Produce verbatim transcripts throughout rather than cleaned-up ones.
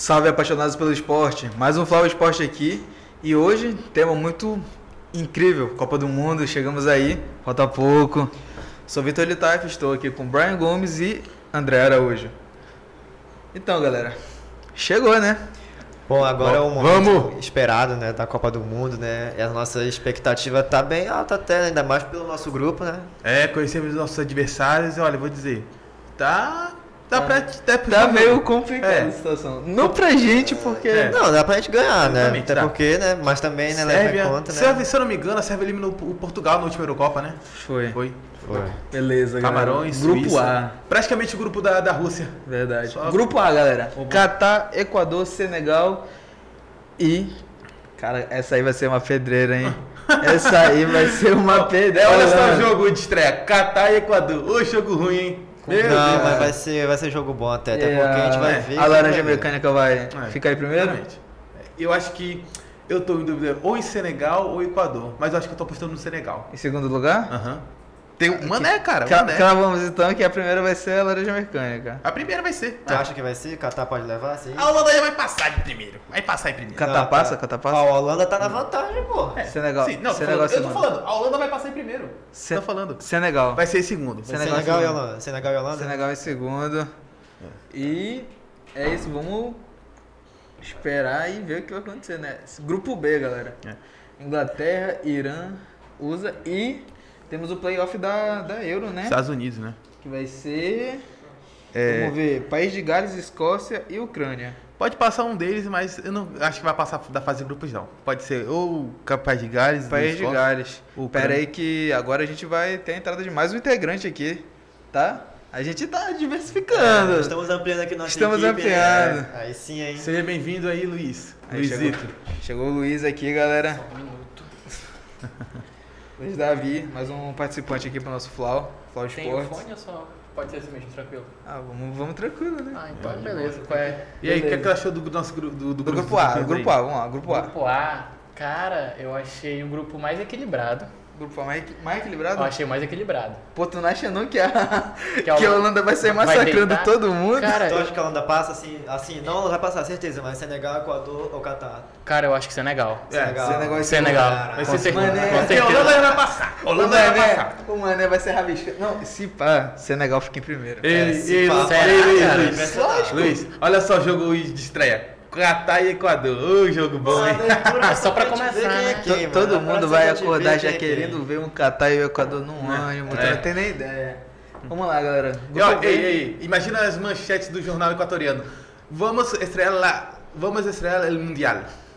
Salve apaixonados pelo esporte, mais um Flow Esporte aqui e hoje tema muito incrível, Copa do Mundo, chegamos aí, falta pouco. Sou Vitor Litaif, estou aqui com Brian Gomes e André Araújo. Então galera, chegou né? Bom, agora Bom, é o momento vamos. esperado, né, da Copa do Mundo, né? E a nossa expectativa tá bem alta até, ainda mais pelo nosso grupo, né? É, conhecemos os nossos adversários e olha, vou dizer, tá... Tá, pra, tá, Tá meio complicada É. a situação. Não pra gente, porque... É. Não, dá pra gente ganhar, né? Exatamente, Até dá. porque, né? Mas também, né, leva em Sérvia, conta, né? Sérvia, se eu não me engano, a Sérvia eliminou o Portugal na última Eurocopa, né? Foi. Foi. Foi. Beleza, Camarões, galera. Grupo Suíça. A. Praticamente o grupo da, da Rússia. Verdade. Só- Grupo A, galera. Opa. Catar, Equador, Senegal e... Cara, essa aí vai ser uma pedreira, hein? Essa aí vai ser uma pedreira. Olha só o jogo de estreia, Catar e Equador. Ô, jogo ruim, hein? Meu Não, Deus. mas vai ser, vai ser jogo bom até, até E porque a gente vai a- ver. A quem laranja vai ver. mecânica vai É, ficar aí primeiro? Realmente. Eu acho que eu tô em dúvida ou em Senegal ou Equador, mas eu acho que eu tô apostando no Senegal. Em segundo lugar? Aham. Tem um mané, cara, Ca- mané. Cravamos então que a primeira vai ser a laranja mecânica. A primeira vai ser. Tu acha que vai ser? Catar pode levar, sim? A Holanda já vai passar de primeiro. Vai passar em primeiro. Catar Não, passa? tá. Catar A passa? Holanda tá na vantagem, pô. É, Senegal. Sim, não, tô Senegal falando, eu tô segundo. falando, a Holanda vai passar em primeiro. Se- Tô falando. Senegal. Vai ser em segundo. Senegal Senegal, é e segundo. Holanda. Senegal e Holanda? Senegal em segundo. E é isso, vamos esperar e ver o que vai acontecer, né? Grupo B, galera. É. Inglaterra, Irã, U S A e temos o playoff da, da Euro, né? Estados Unidos, né? Que vai ser... É, Vamos ver, País de Gales, Escócia e Ucrânia. pode passar um deles, mas eu não acho que vai passar da fase de grupos, não. Pode ser ou País de Gales, País de Escócia. Gales. Ucrânia. Pera aí que agora a gente vai ter a entrada de mais um integrante aqui, tá? A gente tá diversificando. É, estamos ampliando aqui nossa Estamos equipe, ampliando. né? Aí sim, hein? Seja bem-vindo aí, Luiz. Aí chegou, Luizito. chegou o Luiz aqui, galera. Um minuto. Luiz Davi, mais um participante aqui pro nosso Flau, Flau Tem Esportes. fone ou só pode ser assim mesmo, tranquilo? Ah, vamos, vamos tranquilo, né? Ah, então beleza. Qual é? E aí, o que, é Beleza. que você achou do nosso gru- do, do, Do grupo A, do grupo A, vamos lá, grupo A. Grupo A, cara, eu achei um grupo mais equilibrado. Grupo A mais, equi- mais equilibrado? Eu achei mais equilibrado. Pô, tu não acha não que a, Que a que a Holanda Holanda vai sair vai massacrando deitar? todo mundo? Cara, Tu eu, acha que a Holanda passa assim? Assim, não, ela vai passar, certeza, mas Senegal, Equador ou Catar? cara, eu acho que Senegal. É, Senegal. Senegal e Senegal. Vai Com ser certeza. Mané. Com Porque a Holanda certeza. já vai passar. A O Holanda já vai Mané, passar. o Mané vai ser rabiscado. Não, se pá, Senegal fica em primeiro. Ele, se ele, pá, será, ele, cara? Luiz. Lógico. Luiz, olha só o jogo de estreia. Catar e Equador. Ô, jogo bom, hein? É só pra começar, né? To- Todo mundo vai acordar já querendo ver um Catar e o Equador num ânimo, tu É. não tem nem ideia. Vamos lá, galera. E, ó, Grupo B. ei, ei, imagina as manchetes do jornal equatoriano. Vamos estrear lá. Vamos estrear o Mundial.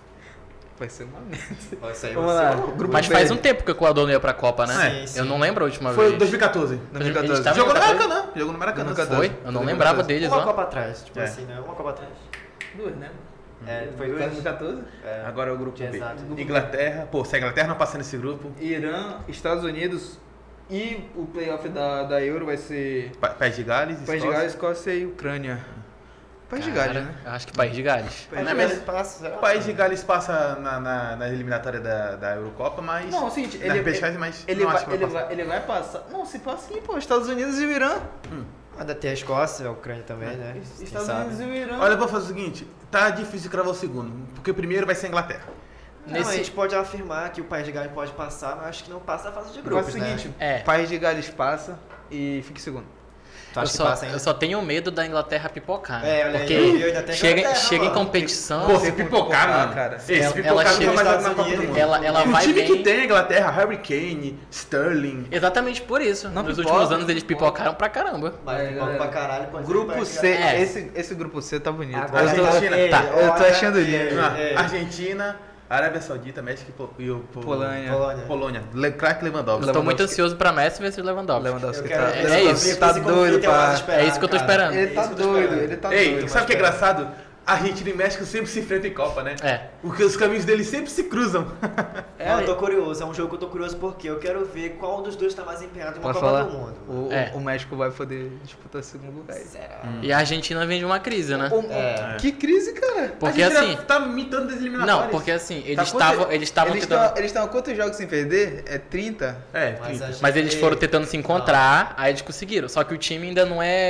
Vai ser uma merda. Vai sair Vamos você. lá. Grupo Mas B. faz um tempo que o Equador não ia pra Copa, né? Sim, sim. Eu não lembro a última Foi vez. dois mil e quatorze. dois mil e quatorze. Tava- Jogou no Tava- Maracanã. Jogou no Maracanã. dois mil e quatorze. Foi? Eu não lembrava deles, Uma ó. Copa atrás, tipo É. assim, né? Uma Copa atrás. Duas, né? É, foi duas. dois mil e quatorze. É. Agora é o grupo B. Exato. Inglaterra. Pô, se a Inglaterra não passar nesse grupo, Irã, Estados Unidos e o playoff da, da Euro vai ser Pa- País de Gales, País de Escócia. Gales, Escócia e Ucrânia. País de Gales, Cara, né? eu acho que País de Gales. País Não, de mas- Gales. passa, será? O País de Gales passa na, na, na eliminatória da, da Eurocopa, mas. Não, é o seguinte, na ele, repescagem, mas ele, não vai, acho que vai ele, passar. vai, ele vai passar. Não, se passa sim, pô, Estados Unidos e o Irã. Ainda tem a Escócia, a Ucrânia também, né? Quem Estados sabe? Unidos e o Irã. Olha, eu vou fazer o seguinte: tá difícil de cravar o segundo, porque o primeiro vai ser a Inglaterra. Não, Nesse- a gente pode afirmar que o País de Gales pode passar, mas acho que não passa a fase de Faz grupos, o seguinte, né? É. País de Gales passa e fica em segundo. Tu Eu acha que só, passa eu ainda? só tenho medo da Inglaterra pipocar. né? É, olha aí, Porque eu ainda tenho chega, Inglaterra, chega em mano. competição, Pô, se tem como pipocar, pipocar, mano. cara. Esse Ela- pipocar ela não chega vai mais nos na Copa Estados do Unidos, Mundo. ela, ela o vai time bem. que tem a Inglaterra, Harry Kane, Sterling. Exatamente por isso. Não Nos pipoca, últimos anos eles pipoca. pipocaram pra caramba. Mas É, pipoca galera. pra caralho, pode ser Grupo País de C, Gales. É. esse, esse grupo C tá bonito. Agora eu tô, Argentina. ei, tá, eu tô olha, achando lindo. ei, Ah, ei. Aargentina, Arábia Saudita, México e Po- e o Po- Polônia. Polônia. Polônia. Le- Craque Lewandowski. Estou muito Lewandowski. ansioso pra Messi versus Lewandowski. Lewandowski Eu tá, quero- é Lewandowski isso. tá Esse doido conflito eu pra... gosto de esperar, É isso que eu tô cara. esperando. Ele tá Isso que eu tô doido, esperando. ele tá Ei, doido. sabe o que é engraçado? Argentina e México sempre se enfrentam em Copa, né? É. Porque os caminhos deles sempre se cruzam. É, Não, eu tô curioso, é um jogo que eu tô curioso porque eu quero ver qual dos dois tá mais empenhado em uma Posso Copa falar? do Mundo. O, É. o México vai poder disputar segundo lugar. Será? E a Argentina vem de uma crise, né? O- o- É. Que crise, cara. Porque a gente assim. tá mitando das eliminatórias. Não, porque assim, eles Tá estavam quanto- eles estavam Eles tentando. estão eles estão há quantos jogos sem perder? É trinta? É, Mas trinta. a gente- Mas eles foram tentando se encontrar, aí eles conseguiram. Só que o time ainda não é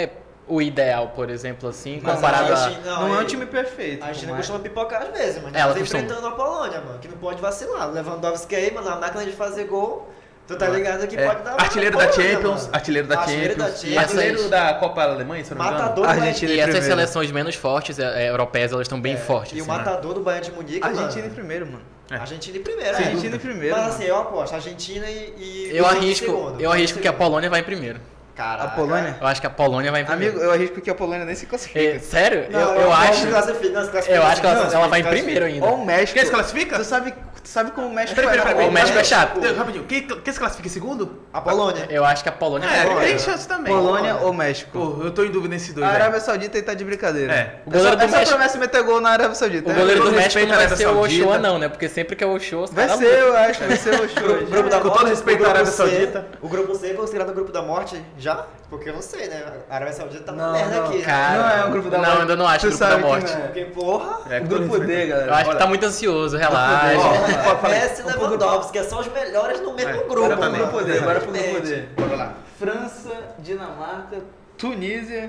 o ideal, por exemplo, assim, Mas comparado a a... gente- Não, é um e- time perfeito. A Argentina mas- costuma pipocar às vezes, mano. Ela Tá costuma. enfrentando a Polônia, mano, que não pode vacilar. O Lewandowski aí, mano, a máquina de fazer gol, tu tá ligado que É, pode dar artilheiro uma da Polônia, Champions, mano. artilheiro da Artilheiro da Champions, Champions. artilheiro da Copa Alemanha, se eu não me engano. Matador do Argentina E em essas primeiro. seleções menos fortes, é, é, europeias, elas estão bem É, fortes. E o assim, né? matador do Bayern de Munique, Argentina em mano. primeiro, mano. É. Argentina em primeiro, Sem é. Argentina em primeiro. Mas mano. assim, eu aposto, Argentina e... e Eu os outros arrisco, segundo. eu arrisco que a Segundo. Polônia vai em primeiro. Caraca. A Polônia? Eu acho que a Polônia vai em primeiro. Amigo, eu arrisco que a Polônia nem se classifica. É, sério? Não, eu, não, eu não, acho. se classifica, não, se classifica, Eu acho que ela, não, se ela vai em classifica. primeiro ainda. Ou o México. Quem se classifica? Tu sabe, tu sabe como o México Peraí, peraí, vai peraí, O México é chato. Não, Rapidinho, quem, quem se classifica em segundo? A Polônia. Eu acho que a Polônia É, vai. tem chance também. Polônia ou México? Pô, eu tô em dúvida nesses dois. A velho. Arábia Saudita aí tá de brincadeira. É. O O goleiro goleiro do do só México- promessa meter gol na Arábia Saudita. O É, goleiro do todo México respeito não à vai Arábia ser o Saudita. Ochoa, não, né? Porque sempre que é o Ochoa, os Vai caras ser, eu acho, vai ser o O show. grupo da Com morte, todo respeito o grupo à Arábia C, Saudita. O grupo C é considerado o grupo da morte já? Porque eu não sei, né? A Arábia Saudita tá na Não, merda não, aqui. né? cara. Não é um grupo da Não, morte. ainda não acho Tu grupo da sabe que morte. não é. Porque, porra... É, O com todo grupo D, respeito. galera. Eu acho que Olha. tá muito ansioso, relaxa. Ó, Pode falar. Messi e Lewandowski, que são os melhores no mesmo É, grupo, exatamente. mano. Grupo D, agora pro grupo Infelizmente. D. Bora lá. França, Dinamarca, Tunísia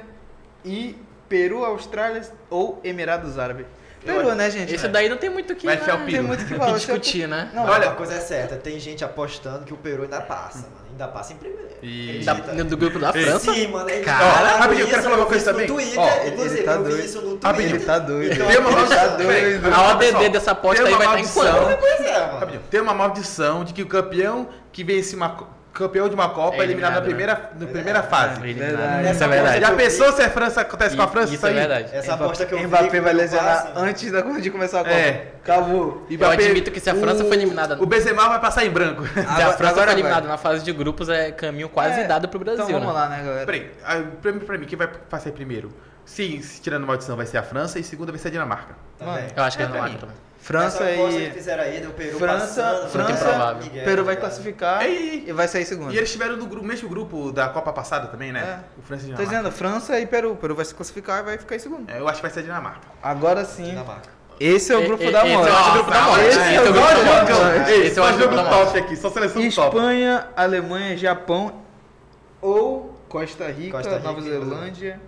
e Peru, Austrália ou Emirados Árabes. Peru, né, gente? Esse daí não tem muito o que, Vai né, enfiar o Não Peru. tem muito o que que falar. discutir, né? Não, Olha, Olha- uma coisa é certa, tem gente apostando que o Peru ainda passa, mano. Ainda passa em primeiro. E- Da- Acredita? do grupo da França? Sim, mano. Ele Cara, tá falando rapidinho, eu quero isso, falar uma vi coisa isso também. No Twitter, Ó, inclusive, ele tá eu vi doido. isso no Rapidinho, Twitter. Ele tá doido. Então, Tem uma Ele tá maldição. doido. Peraí, A pessoal, O D D dessa aposta tem aí uma vai estar em maldição. quanto? Pois é, mano. Rapidinho, tem uma maldição de que o campeão que vence uma co- campeão de uma Copa é É eliminado na eliminado, primeira, na primeira fase. Verdade. Isso é verdade. Já pensou se a França acontece com a França? Isso é aí? verdade. Essa aposta que eu vi. Mbappé que vai não lesionar passa, antes da, de começar a Copa. É. Acabou. E Eu Mbappé- admito que se a França o- foi eliminada- O Benzema vai passar em branco. Se a Agora- França agora foi eliminada vai. na fase de grupos, é caminho quase É, dado pro Brasil, Então vamos né? lá, né, galera? Peraí, ah, pra mim, pra mim, quem vai passar primeiro? Sim, se tirando maldição vai ser a França e segunda vai ser a Dinamarca. Também. Eu acho que é É, pra Dinamarca mim. também. França Essa aposta que e... fizeram aí, do Peru França, passando, França, provável. Miguel, Peru vai tá ligado? classificar E- e vai sair segundo. E eles estiveram no gru- mesmo grupo da Copa passada também, né? É. O França e Tô Dinamarca. dizendo, França e Peru. Peru vai se classificar e vai ficar em segundo. É, eu acho que vai ser a Dinamarca. Agora sim, Dinamarca. esse é o E- grupo e- da esse morte. eu acho o grupo da morte. Esse Esse é o grupo da da morte. morte. Ei, Esse eu só acho jogo grupo da top morte. aqui, só seleção top. Espanha, Alemanha, Japão ou Costa Rica, Costa Rica Nova e Zelândia.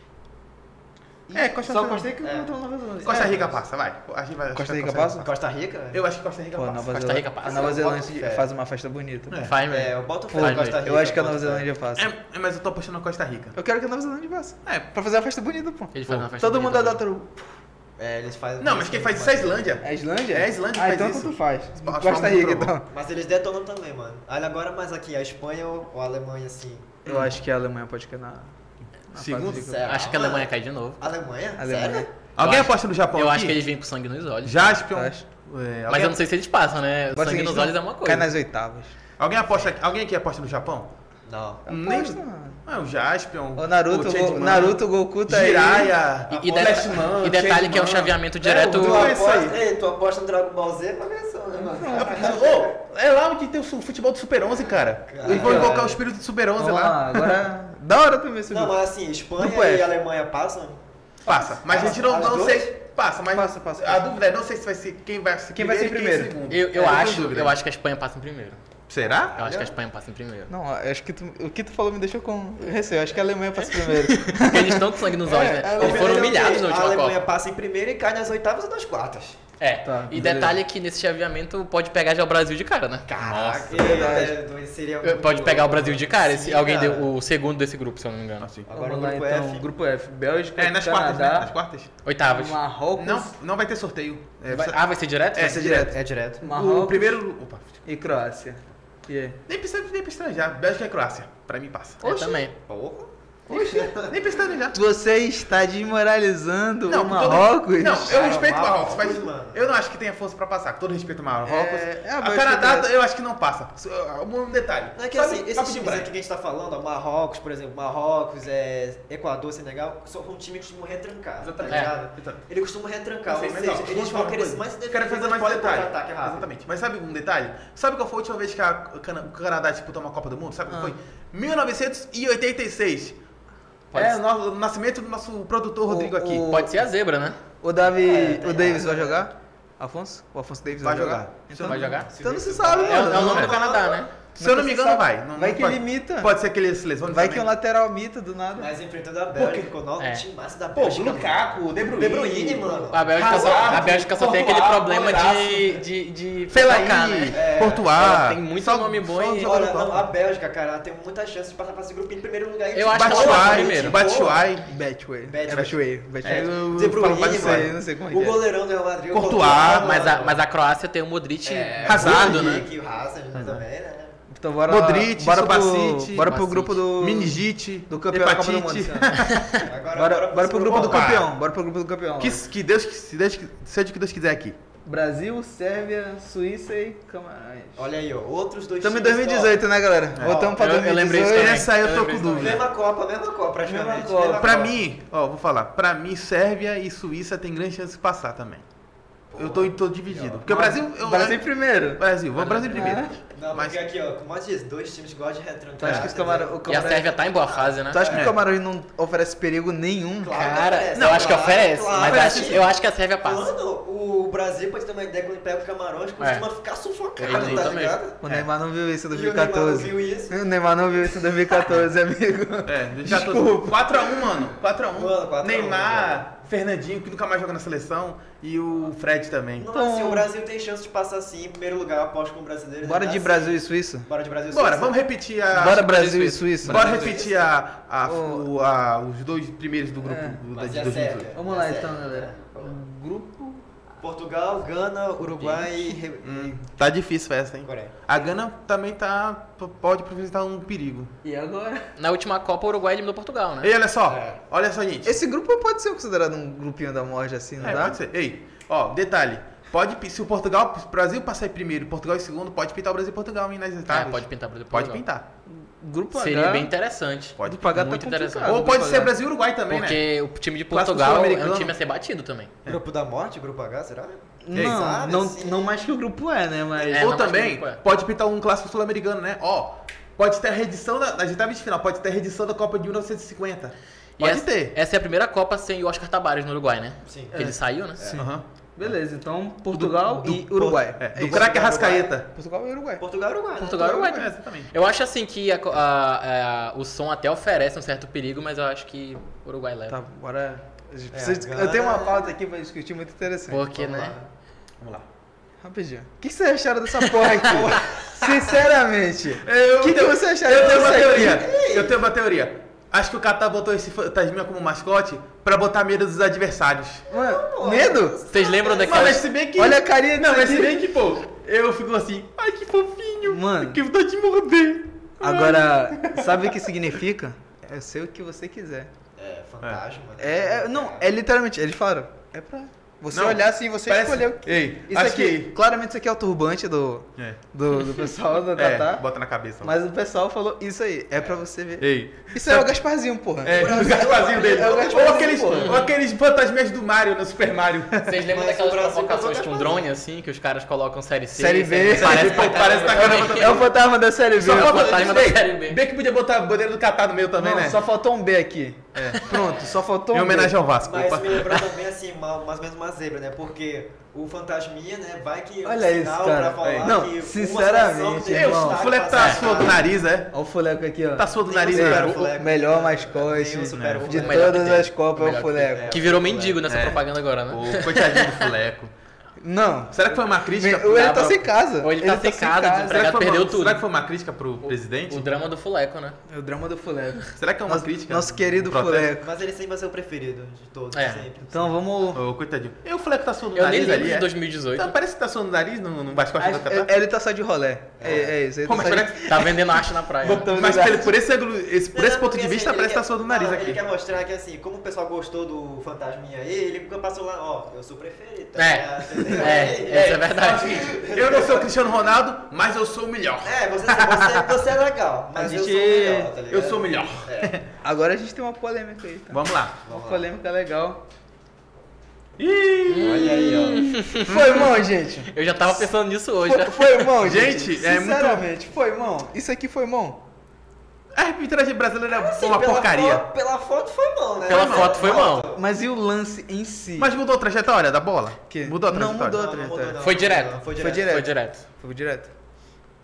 É, Costa Só Rica. Costa Rica É. contra Nova Zelândia. Costa É. Rica passa, vai. A gente vai Costa acho que Rica Costa passa? Costa Rica? Eu acho que Costa Rica Pô, passa. Nova Costa Zelândia, Rica passa. a Nova Eu Zelândia boto fé. faz uma festa bonita. É. Faz mesmo. É, eu boto Pô, fé na Costa Rica. eu acho que a Nova boto fé. Zelândia passa. É, é, mas eu tô apostando na Costa Rica. Eu quero que a Nova Zelândia passe. É, Pra fazer uma festa bonita, pô. Eles fazem uma festa Todo mundo bonita adota o... É, eles fazem. não, mas quem faz isso é a Islândia. É a Islândia? É a Islândia que Ah, faz então isso. tanto faz. Os Costa famosos Rica, provam. então. Mas eles detonam também, mano. Olha agora mais aqui, a Espanha ou ou a Alemanha, assim. Eu acho que a Alemanha pode cair na... na Segundo? fase de- Sério? Acho que a Alemanha cai de novo. Alemanha? Alemanha. Sério? Alguém Eu acho- aposta no Japão Eu aqui? acho que eles vêm com sangue nos olhos. Jaspion. Tu acha? É, Mas alguém, eu não sei se eles passam, né? Agora, sangue se a nos gente olhos é não uma Cai coisa. nas oitavas. alguém, aposta, alguém aqui aposta no Japão? Não. Nem... Aposta, mano. Ah, o Jaspion. O Naruto, o o Go- Changeman, Naruto, Goku tá aí. Jiraiya. E, e, de- Flashman, e detalhe que é um Changeman. chaveamento É, direto. o Tu Não é isso aposta, aí. ei, tu aposta no Dragon Ball Z pra ver só, né, mano? Ô, é lá onde tem o su- futebol do Super onze, cara. Eles vão invocar o espírito do Super onze Vamos lá. lá, agora... Da hora também esse Não, grupo. mas assim, Espanha Grupo F. e Alemanha passam? Passa. Mas a gente não, As não duas? sei. Passa, mas Passa, passa, a passa. dúvida é não sei se vai ser quem vai ser Quem vai ser primeiro e primeiro? segundo. Eu, eu É, tenho acho, dúvida. eu acho que a Espanha passa em primeiro. Será? Eu acho que a Espanha passa em primeiro. Não, acho que tu- o que tu falou me deixou com receio. Acho que a Alemanha passa primeiro. Porque eles estão com sangue nos olhos, né? É, Eles foram humilhados na A última Alemanha Copa. passa em primeiro e cai nas oitavas ou nas quartas. É. Tá, E beleza. detalhe que nesse chaveamento pode pegar já o Brasil de cara, né? Caraca, verdade. é, seria Pode muito pegar o louco, Brasil mano. de cara, esse, Sim, alguém cara. deu o segundo desse grupo, se eu não me engano. Assim. Agora Vamos o lá grupo então, F. grupo F. Bélgica, É, nas quartas, né? Nas Canadá, quartas. Oitavas. Marrocos Não, não vai ter sorteio. É, Vai- precisa- ah, vai ser direto? É, vai ser direto. É direto. Marrocos o primeiro. Opa. e Croácia. E aí? Nem precisa nem pra estranjar. Bélgica e Croácia. Pra mim passa. Eu também. Porra. Nem precisa estranjar. Você está desmoralizando Não, o com todo- Marrocos? Não, eu Cara, respeito o Marrocos, Marrocos, mas mano. eu não acho que tenha força pra passar. Com todo respeito ao Marrocos. É, é a a Bélgica Canadá, também. eu acho que não passa. Um detalhe. Não é que Sabe- assim, esses rapidinho, times Brian. aqui que a gente tá falando, ó, Marrocos, por exemplo, Marrocos, é, Equador, Senegal, são um time que costuma retrancar, tá Exatamente. ligado? É. Ele costuma retrancar, Eu sei, ou mas, seja, ó, eles vamos vão falar querer uma mais se coisa. defender, Quero fazer mas mais podem detalhe. contra-ataque rápido. Exatamente. Mas sabe um detalhe? Sabe qual foi a última vez que a- o Cana- o Canadá disputou uma Copa do Mundo? Sabe qual Ah. foi? mil novecentos e oitenta e seis. Pode é ser. o, nosso- o nascimento do nosso produtor Rodrigo O- aqui. o- Pode ser a zebra, né? O Davi, É, tem o Davis razão. vai jogar? Afonso? O Afonso Davis Vai vai, jogar. jogar? Então, Vai jogar? então não se sabe, É, o- mano. é o nome É. do Canadá, né? Se eu não me Nunca engano, se sabe. vai. Não, Vai não que pode. ele imita. Pode ser que ele se lesione Vai também. que um lateral mita do nada. Mas enfrentando a Bélgica, o nosso É. time massa da Pô, Bélgica. Lukaku, De Bruyne. De Bruyne, mano. A Bélgica, só, Hazard, a Bélgica só tem aquele Courtois, problema de, goleiraço. de, de Fellaini, focar, né? É. Courtois. Ela tem muito Só- nome bom só e- jogador Olha, top. não, a Bélgica, cara, ela tem muitas chances de passar pra esse grupinho em primeiro lugar. Eu acho que ela passa Batshuayi, primeiro. Batshuayi. Betway. Betway. É Betway. Betway. É, De eu Bruyne, falo pra Não você. sei, não sei como é O que é. goleirão do Real Madrid. o Courtois, Mas a, mano. mas a Croácia tem o Modric, É, Hazard, o né? Henrique, o Hazard né, também, né? Então bora Modric, bora pro, Subasic, bora pro Subasic, grupo do Meningite, do campeão da Copa do Mundo. hepatite. esse ano. Agora, Bora, bora pro grupo do Opa. campeão. Bora pro grupo do campeão. Que, que Deus, que se Deus, seja o que Deus quiser aqui. Brasil, Sérvia, Suíça e Camarões. Olha aí, ó, outros dois Estamos em times, dois mil e dezoito, né, galera? É. Voltamos pra Eu- eu dois mil e lembrei isso dezoito. também. Essa aí eu tô Eu com lembrei dúvida. Mesma Copa, mesma Copa, praticamente. Mesma Copa. Mesma Pra Copa. mim, ó, vou falar. Pra mim, Sérvia e Suíça tem grande chance de passar também. Eu tô, tô dividido. Porque o Brasil... Eu, Brasil primeiro. Brasil, vamos Brasil primeiro. Não, Mas- porque aqui, ó, como eu disse, dois times que gostam de retrancar. Tu acha que os entendeu? Camarões... o E a Camarões- Sérvia tá em boa fase, né? Tu acha que É. o Camarões não oferece perigo nenhum? Claro que Cara, oferece, eu acho que claro, oferece, claro. mas Oferece. acho- eu acho que a Sérvia passa. Mano, o Brasil, pra você ter uma ideia, quando pega o Camarões, costuma ficar sufocado, tá Exatamente. ligado? O Neymar não viu isso em E o dois mil e Neymar não quatorze. viu isso. O Neymar não viu isso em dois mil e quatorze, amigo. É, já tô... quatro a um, mano. quatro a um. Mano, quatro a um, Neymar, Fernandinho, que nunca mais joga na seleção, e o Fred também. Não, Então- assim, o Brasil tem chance de passar assim em primeiro lugar, eu aposto com o brasileiro. Bora né? de Assim, Brasil e Suíça? Bora de Brasil e Bora, Suíça. vamos repetir a... Bora Brasil e Suíça. Bora Brasil e repetir a, a, Ô. o- a- os dois primeiros do grupo É. do, da, Mas de e a dois mil e Sérvia? dezoito. Vamos E a lá Sérvia? então, galera. Grupo... Portugal, Gana, Uruguai e Re- Hum, tá difícil essa, hein? e Coreia. A Gana também tá, pode apresentar um perigo. E agora? Na última Copa, o Uruguai eliminou Portugal, né? Ei, olha só, É. olha só, gente. Esse grupo pode ser considerado um grupinho da morte assim, não É, dá? pode ser. Ei, ó, detalhe. Pode, pi- se o Portugal, se o Brasil passar em primeiro e Portugal em segundo, pode pintar o Brasil e Portugal hein, nas É, etapas. pode pintar Brasil e Pode Portugal. pintar. Grupo Seria H, bem interessante. Pode Grupo H tá muito complicado. interessante. Ou pode Grupo ser H. Brasil e Uruguai também, né? Porque o time de Clássico Portugal é um sul-americano. time a ser batido também. Grupo da morte, grupo H, será? Não, Sabe, não, assim? não mais que o grupo é, né? Mas... É, Ou não, mas também, que grupo é? pode pintar um clássico sul-americano, né? Ó, pode ter a reedição da, nas etapas de final, pode ter a reedição da Copa de mil novecentos e cinquenta. E Pode essa, ter. essa é a primeira Copa sem o Oscar Tabares no Uruguai, né? Sim. Porque ele saiu, né? Aham. Beleza, então Portugal Do- e do- Uruguai. É, É do isso. craque Arrascaeta. Portugal e Uruguai. Portugal e Uruguai. né? Portugal e Uruguai. É, exatamente. Eu acho assim que a co- a- a- o som até oferece um certo perigo, mas eu acho que o Uruguai leva. Tá, bora... a gente É, precisa- agora- Eu tenho uma pauta aqui pra discutir muito interessante. Porque, Vamos né? lá. Vamos lá. Rapidinho. O que vocês acharam dessa porra aqui? Sinceramente. Eu O que, que tenho- você acharam Eu tenho disso uma aqui? teoria. Eu tenho uma teoria. Acho que o Catar botou esse fantasminha como mascote pra botar medo dos adversários. Mano, medo? Vocês lembram Mas, daquela... mas se bem que... Olha a carinha Não, disso mas se aqui. bem que, pô, eu fico assim, ai que fofinho. Mano. Que vontade de morder. Agora, sabe o que significa? É ser o que você quiser. É, fantasma. né? É, é- não, é literalmente, eles falaram, é pra você Não, olhar assim, você parece- escolheu. Ei, Isso acho aqui, que... claramente isso aqui é o turbante do, É, do, do pessoal do é, Catar, bota na cabeça. mas o pessoal falou isso aí, é pra você ver. Ei. Isso é o Gasparzinho, porra. É, o Gasparzinho dele. É o ou, Gasparzinho, aqueles, porra. ou aqueles fantasminhas do Mario, no Super Mario. Vocês lembram Mas daquelas o Brasil provocações botou com Gasparzinho. drone, assim, que os caras colocam série C? Série B. Parece, Pô, parece que tá caramba. É o fantasma da série B. Só o falta... fantasma da Ei, Série B. bem que podia botar a bandeira do Catar no meio também, Não, né? só faltou um B aqui. Pronto, só faltou um Em homenagem B. ao Vasco. Mas Opa. me lembrou também assim, uma, mais ou menos uma zebra, né? Porque o fantasminha, né, vai que é um Olha isso, sinal cara. pra falar Não, que uma sinceramente, seleção tem Ei, o irmão. destaque Fuleco pra tá ser- suando o nariz, é? Olha o Fuleco aqui, ó. Tá suando o Nem nariz, o né? supera o, o Fuleco. o melhor Nem mascote o supera o de Fuleco. Melhor que todas tem. as Copas é o Melhor que Fuleco. tem. Que virou mendigo nessa É. propaganda agora, né? O coitadinho do Fuleco. Não. Será que foi uma crítica? Ou ele Dá tá pra- sem casa. ou ele tá sem casa, Será que, empregado foi perdeu uma, tudo. será que foi uma crítica pro presidente? O drama do Fuleco, né? É o drama do Fuleco. Será que é uma Nosso, crítica? nosso querido Protesto? Fuleco. Mas ele sempre vai ser o preferido de todos, É. sempre. Então vamos... Ô, coitadinho. E o Fuleco tá suando o Eu nem nariz lembro ali, de é? dois mil e dezoito. Tá, parece que tá suando o nariz no, no mascote do Acho- Catar. é- ele tá só de rolé. É, é isso. Ele Pô, tá mas só de... parece- Tá vendendo arte na praia. Botamos Mas no pelo- gato. por esse, ângulo- esse- por Não, esse ponto porque, de assim, vista, ele parece que quer- tá suando o nariz não, aqui. Ele quer mostrar que assim, como o pessoal gostou do fantasminha aí, ele passou lá, ó, eu sou o preferido. tá É. ligado? Entendeu? É, Ei, isso é verdade. Eu não sou o Cristiano Ronaldo, mas eu sou o melhor. É, você, você, você é legal, mas A eu gente- sou o melhor, tá ligado? Eu sou o melhor. É. Agora a gente tem uma polêmica aí, tá? Vamos lá. Uma polêmica legal. Ih! Olha aí, Foi mal, gente. Eu já tava pensando nisso hoje. Foi, né? foi mal, gente. Gente, é muito- Sinceramente, foi mal. Isso aqui foi mal. A arbitragem brasileira é Assim, uma pela porcaria. Foto, pela foto foi mal, né? Pela Mas- foto foi mal. Mas e o lance em si? Mas mudou a trajetória da bola? Que? Mudou a Não trajetória? mudou a Não, não mudou, trajetória. não, Foi não direto. mudou, não, Foi Foi direto. direto. Foi direto. Foi direto.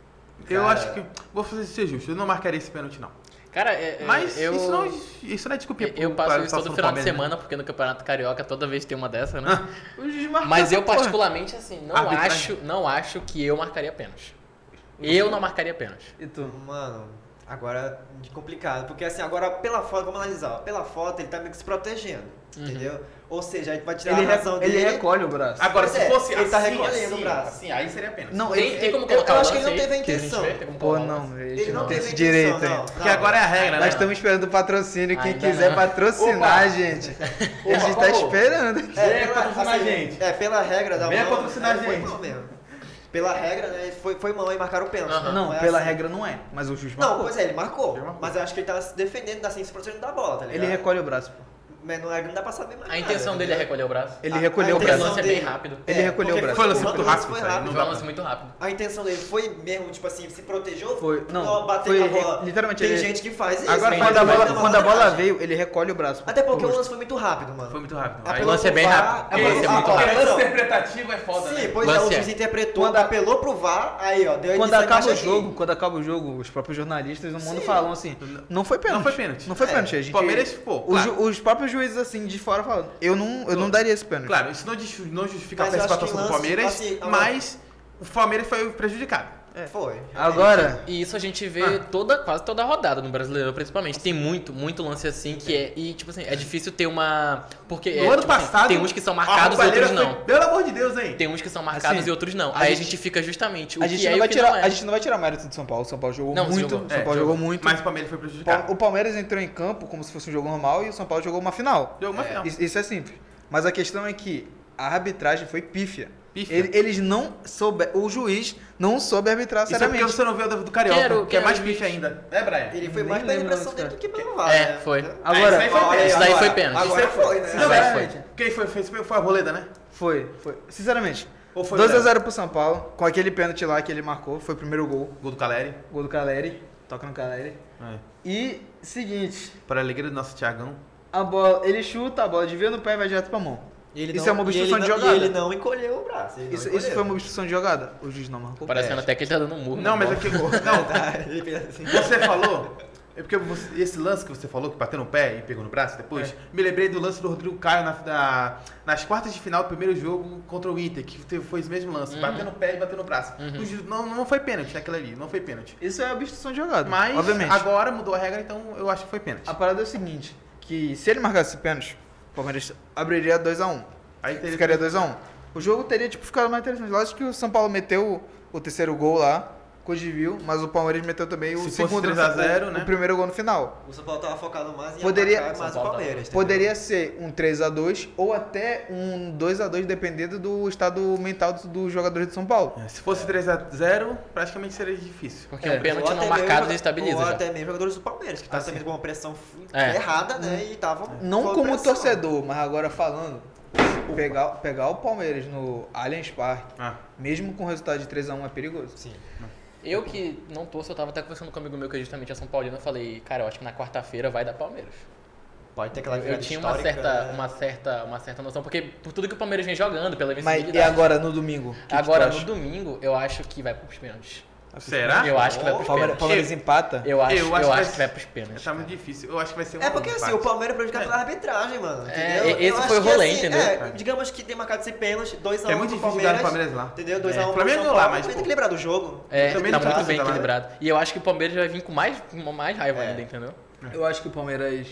Eu Cara. acho que. Vou fazer ser justo, eu não marcaria esse pênalti, não. Cara, é, é, Mas eu, isso, não, isso não é desculpa. eu passo isso todo final de semana, porque no Campeonato Carioca toda vez tem uma dessa, né? O juiz marcou Mas eu essa porra. particularmente, assim, não Arbitragem. acho, não acho que eu marcaria pênalti. Eu não marcaria pênalti. E tu? Mano, agora de complicado, porque assim, agora pela foto, vamos analisar, ó, pela foto ele tá meio que se protegendo, Uhum. entendeu? Ou seja, a gente vai tirar Ele, a razão re- ele dele. recolhe o braço. Agora, Pois se é, fosse ele assim, tá recolhendo assim, o braço. assim, aí seria pênalti. Não, Tem, ele- tem como eu- colocar eu o acho que ele lance não aí? teve a Que a gente intenção. vê, tem como Pô, colocar o não, lance? ele Ele não não teve tem esse intenção, direito, não. hein? Porque agora é a regra, né? Nós estamos esperando o patrocínio. Quem Ainda quiser não. patrocinar, gente. a gente tá esperando. Venha pela- patrocinar a gente. É, pela regra da Venha mão, patrocinar a é, foi gente. mão mesmo. Pela regra, né, foi, foi mão e marcaram o pênalti. Aham. Não, é pela assim. regra não é. Mas o juiz Não, marcou. pois é, ele marcou. Ele marcou. Mas eu acho que ele tava se defendendo, assim, se protegendo da bola, tá ligado? Ele recolhe o braço, pô. Mas não, é- não dá pra saber mais A intenção nada, dele é entendeu? recolher o braço. Ele A- recolheu a o Porque o braço. lance é intenção bem dele- rápido. Ele recolheu o porque braço. Foi lance o muito lance rápido, foi isso aí, rápido. não Foi dá um lance pra- muito rápido. A intenção dele foi mesmo, tipo assim, se protegeu? Foi- não, bater foi- na bola. literalmente Tem ele- gente que faz isso. Agora, tem quando gente a que faz bola, na quando a bola malandragem. veio, ele recolhe o braço. pô. Até porque No o rosto. lance foi muito rápido, mano. Foi muito rápido. Apelou Aí, O lance é pro bem V A R, rápido. apelou- Esse é ah, muito ó, rápido. apelou- interpretativo é foda, Sim, né? pois é, o Lance é. juiz interpretou, Quando a- apelou pro V A R, aí ó, deu Quando essa acaba o imagem aqui. jogo, quando acaba o jogo, os próprios jornalistas do mundo Sim. falam assim, não foi pênalti. Não foi pênalti. Não foi É, pênalti. A gente, Palmeiras, pô, os, claro. ju- os próprios juízes assim de fora falam, eu não, eu não daria esse pênalti. Claro, isso não, justi- não justifica Mas a eu acho que participação do lance- Palmeiras, assim, agora- mas o Palmeiras foi prejudicado. Foi. Agora, E isso a gente vê Ah. toda, quase toda rodada no Brasileiro, principalmente. Tem muito, muito lance assim que é. E, tipo assim, é difícil ter uma. Porque No é, ano tipo assim, passado, tem uns que são a marcados e roubalheira outros foi- não. Pelo amor de Deus, hein? Tem uns que são marcados Assim, e outros não. a Aí a gente- gente fica justamente o a que gente, é não e vai o que tirar, não é. a gente não vai tirar mérito do São Paulo. O São Paulo jogou Não, muito. jogou. O São É, Paulo jogou muito. Mas o Palmeiras foi prejudicado. O Palmeiras entrou em campo como se fosse um jogo normal e o São Paulo jogou uma final. Deu uma final. Isso, isso é simples. Mas a questão é que a arbitragem foi pífia. Pífia. Ele- Eles não soube, o juiz não soube arbitrar Isso é porque seriamente. você não viu do, do Carioca, Quero- que é quero mais os bicho vídeos. ainda. É, Brian? Ele foi Nem mais pela lembro impressão onde dele tá. do que pelo V A R, É, né? foi. Ah, Agora, isso aí foi Olha aí, pênalti. Isso daí agora- foi pênalti. Agora Isso aí foi, né? Isso Não, daí mas foi. quem foi, fez foi a Roleda, né? Foi, foi. Sinceramente, Ou foi dois o a Léo? zero pro São Paulo, com aquele pênalti lá que ele marcou, foi o primeiro gol. Gol do Caleri. Gol do Caleri, toca no Caleri. É. E, seguinte, Para a alegria do nosso Thiagão. a bola, ele chuta, a bola desvia no pé e vai direto pra mão. E ele Isso não- é uma e obstrução ele de não- jogada. E ele não encolheu o braço. ele não Isso, isso encolheu. foi uma obstrução de jogada? O juiz não marcou? Parecendo É. até que ele tá dando um murro. Não, na mas bola. aqui. Não, Tá, ele fez assim. você falou. É porque você- esse lance que você falou, que bateu no pé e pegou no braço depois, É. me lembrei do lance do Rodrigo Caio na, na- nas quartas de final do primeiro jogo contra o Inter, que teve, foi esse mesmo lance, Uhum. bateu no pé e bateu no braço. Uhum. O juiz- não, não foi pênalti naquilo ali, não foi pênalti. Isso é obstrução de jogada, Mas obviamente. agora mudou a regra, então eu acho que foi pênalti. A parada é o seguinte, que se ele marcasse pênalti, o Palmeiras abriria dois a um. Aí teria Ficaria dois a um. O jogo teria tipo, ficado mais interessante. Lógico que o São Paulo meteu o, o terceiro gol lá, Codiviu, mas o Palmeiras meteu também o Se fosse segundo, três a zero, o, né? o primeiro gol no final. O São Paulo tava focado mais em Poderia- atacar mais São o Paulo Palmeiras. entendeu? Poderia ser um três a dois ou até um dois a dois, dependendo do estado mental dos, dos jogadores de São Paulo. É, se fosse três a zero, praticamente seria difícil. Porque É. um pênalti Ou não até marcado mesmo- desestabiliza Ou já. até mesmo jogadores do Palmeiras, que estavam Assim. também com uma pressão f- É. errada, né? E estavam. Não com como pressão. torcedor, mas agora falando, pegar, pegar o Palmeiras no Allianz Parque, Ah, mesmo com o resultado de três a um, é perigoso. Sim. Eu que não torço, eu tava até conversando com um amigo meu que justamente é São Paulino, eu falei, cara, eu acho que na quarta-feira vai dar Palmeiras. Pode ter aquela Eu, virada tinha uma histórica, certa, né? uma, certa, uma certa noção, porque por tudo que o Palmeiras vem jogando, pela Mas visibilidade. e agora no domingo? Que que Agora, tu no acha? domingo, eu acho que vai pros pênaltis. será? Eu acho que vai pros Palmeiras, pênaltis. Palmeiras empata? Eu acho, Eu eu acho acho, que vai que vai pros pênaltis. Tá muito difícil. Eu acho que vai ser um É porque assim, empate. o Palmeiras é prejudicado É. pela arbitragem, mano. É, Entendeu? esse Eu acho foi o que, rolê, assim, entendeu? É, digamos que tem marcado esse pênalti, dois a um É muito pro difícil ganhar Palmeiras. do Palmeiras lá. Entendeu? dois É. a um O Flamengo pro São lá, Paulo. mas, Tem pô, que equilibrar do jogo. É, também tá não muito faço, bem tá lá, né? equilibrado. E eu acho que o Palmeiras vai vir com mais, com mais raiva É. ainda, entendeu? Eu acho que o Palmeiras...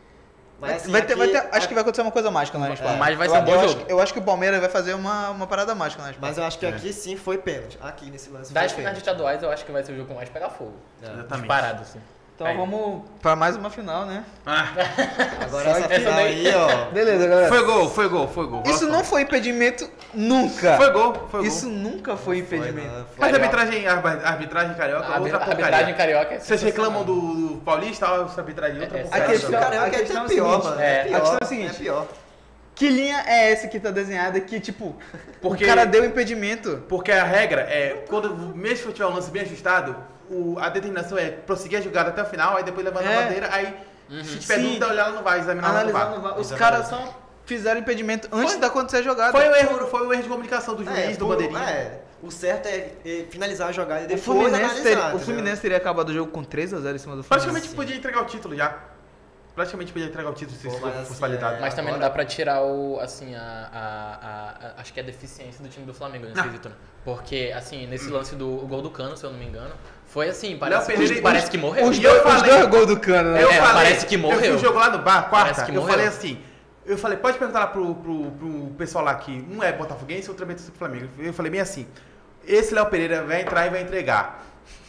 Mas assim, vai ter, vai ter, aqui- acho que vai acontecer uma coisa mágica lá na Espanha. Mas vai eu, ser um bom eu jogo. Acho, eu acho que o Palmeiras vai fazer uma, uma parada mágica na Espanha. Mas eu acho que É. aqui sim foi pênalti. Aqui nesse lance Das foi finais pênalti. estaduais, eu acho que vai ser o jogo com mais pegar fogo. Exatamente. Disparado, assim. Então Aí. vamos pra mais uma final, né? Ah, Agora essa Essa final daí- aí, ó. Beleza, galera. foi gol, foi gol, foi gol. Isso não foi impedimento nunca. Foi gol, foi gol. Isso nunca foi impedimento. Foi, né? Mas Carioca. arbitragem, arbi- arbitragem carioca, A outra arbitragem porcaria. carioca é Vocês reclamam sensacional. do, do Paulista, olha essa arbitragem, outra É, porcaria. a questão- O Carioca a questão é é o pior, seguinte, mano. é, É a pior. questão é a seguinte. É pior. Que linha é essa que tá desenhada que, tipo, Porque- o cara deu impedimento? Porque a regra é, quando mesmo que tiver um lance bem ajustado, o- a determinação é prosseguir a jogada até o final, aí depois levantar É. a bandeira, aí se tiver Sim. dúvida, olhar lá no V A R, examinar lá no V A R. Analisando, o VAR. os Exatamente. caras só fizeram impedimento antes Foi. de acontecer a jogada. Foi o erro, foi o erro de comunicação do juiz, É, do por- bandeirinha. é. o certo é, é finalizar a jogada e O depois Fluminense, analisar. teria, o entendeu? Fluminense teria acabado o jogo com três a zero em cima do Fluminense. Praticamente podia entregar o título já. Praticamente podia entregar o título se Pô, isso mas fosse assim, validado. é- Mas também não Agora- dá pra tirar o, assim, a, a, a- a- acho que é a deficiência do time do Flamengo nesse Ah. quesito, né? Porque, assim, nesse lance do o gol do Cano, se eu não me engano, foi assim, Léo parece, Pereira- parece os- que morreu. Os E dois, eu os falei- dois gols do Cano, né? Eu É, falei, parece que Eu morreu. fui o jogo lá no bar, quarta, Parece que eu morreu. falei assim, eu falei, pode perguntar lá pro, pro, pro pessoal lá que um é botafoguense, outro é do Flamengo. Eu falei bem assim, esse Léo Pereira vai entrar e vai entregar.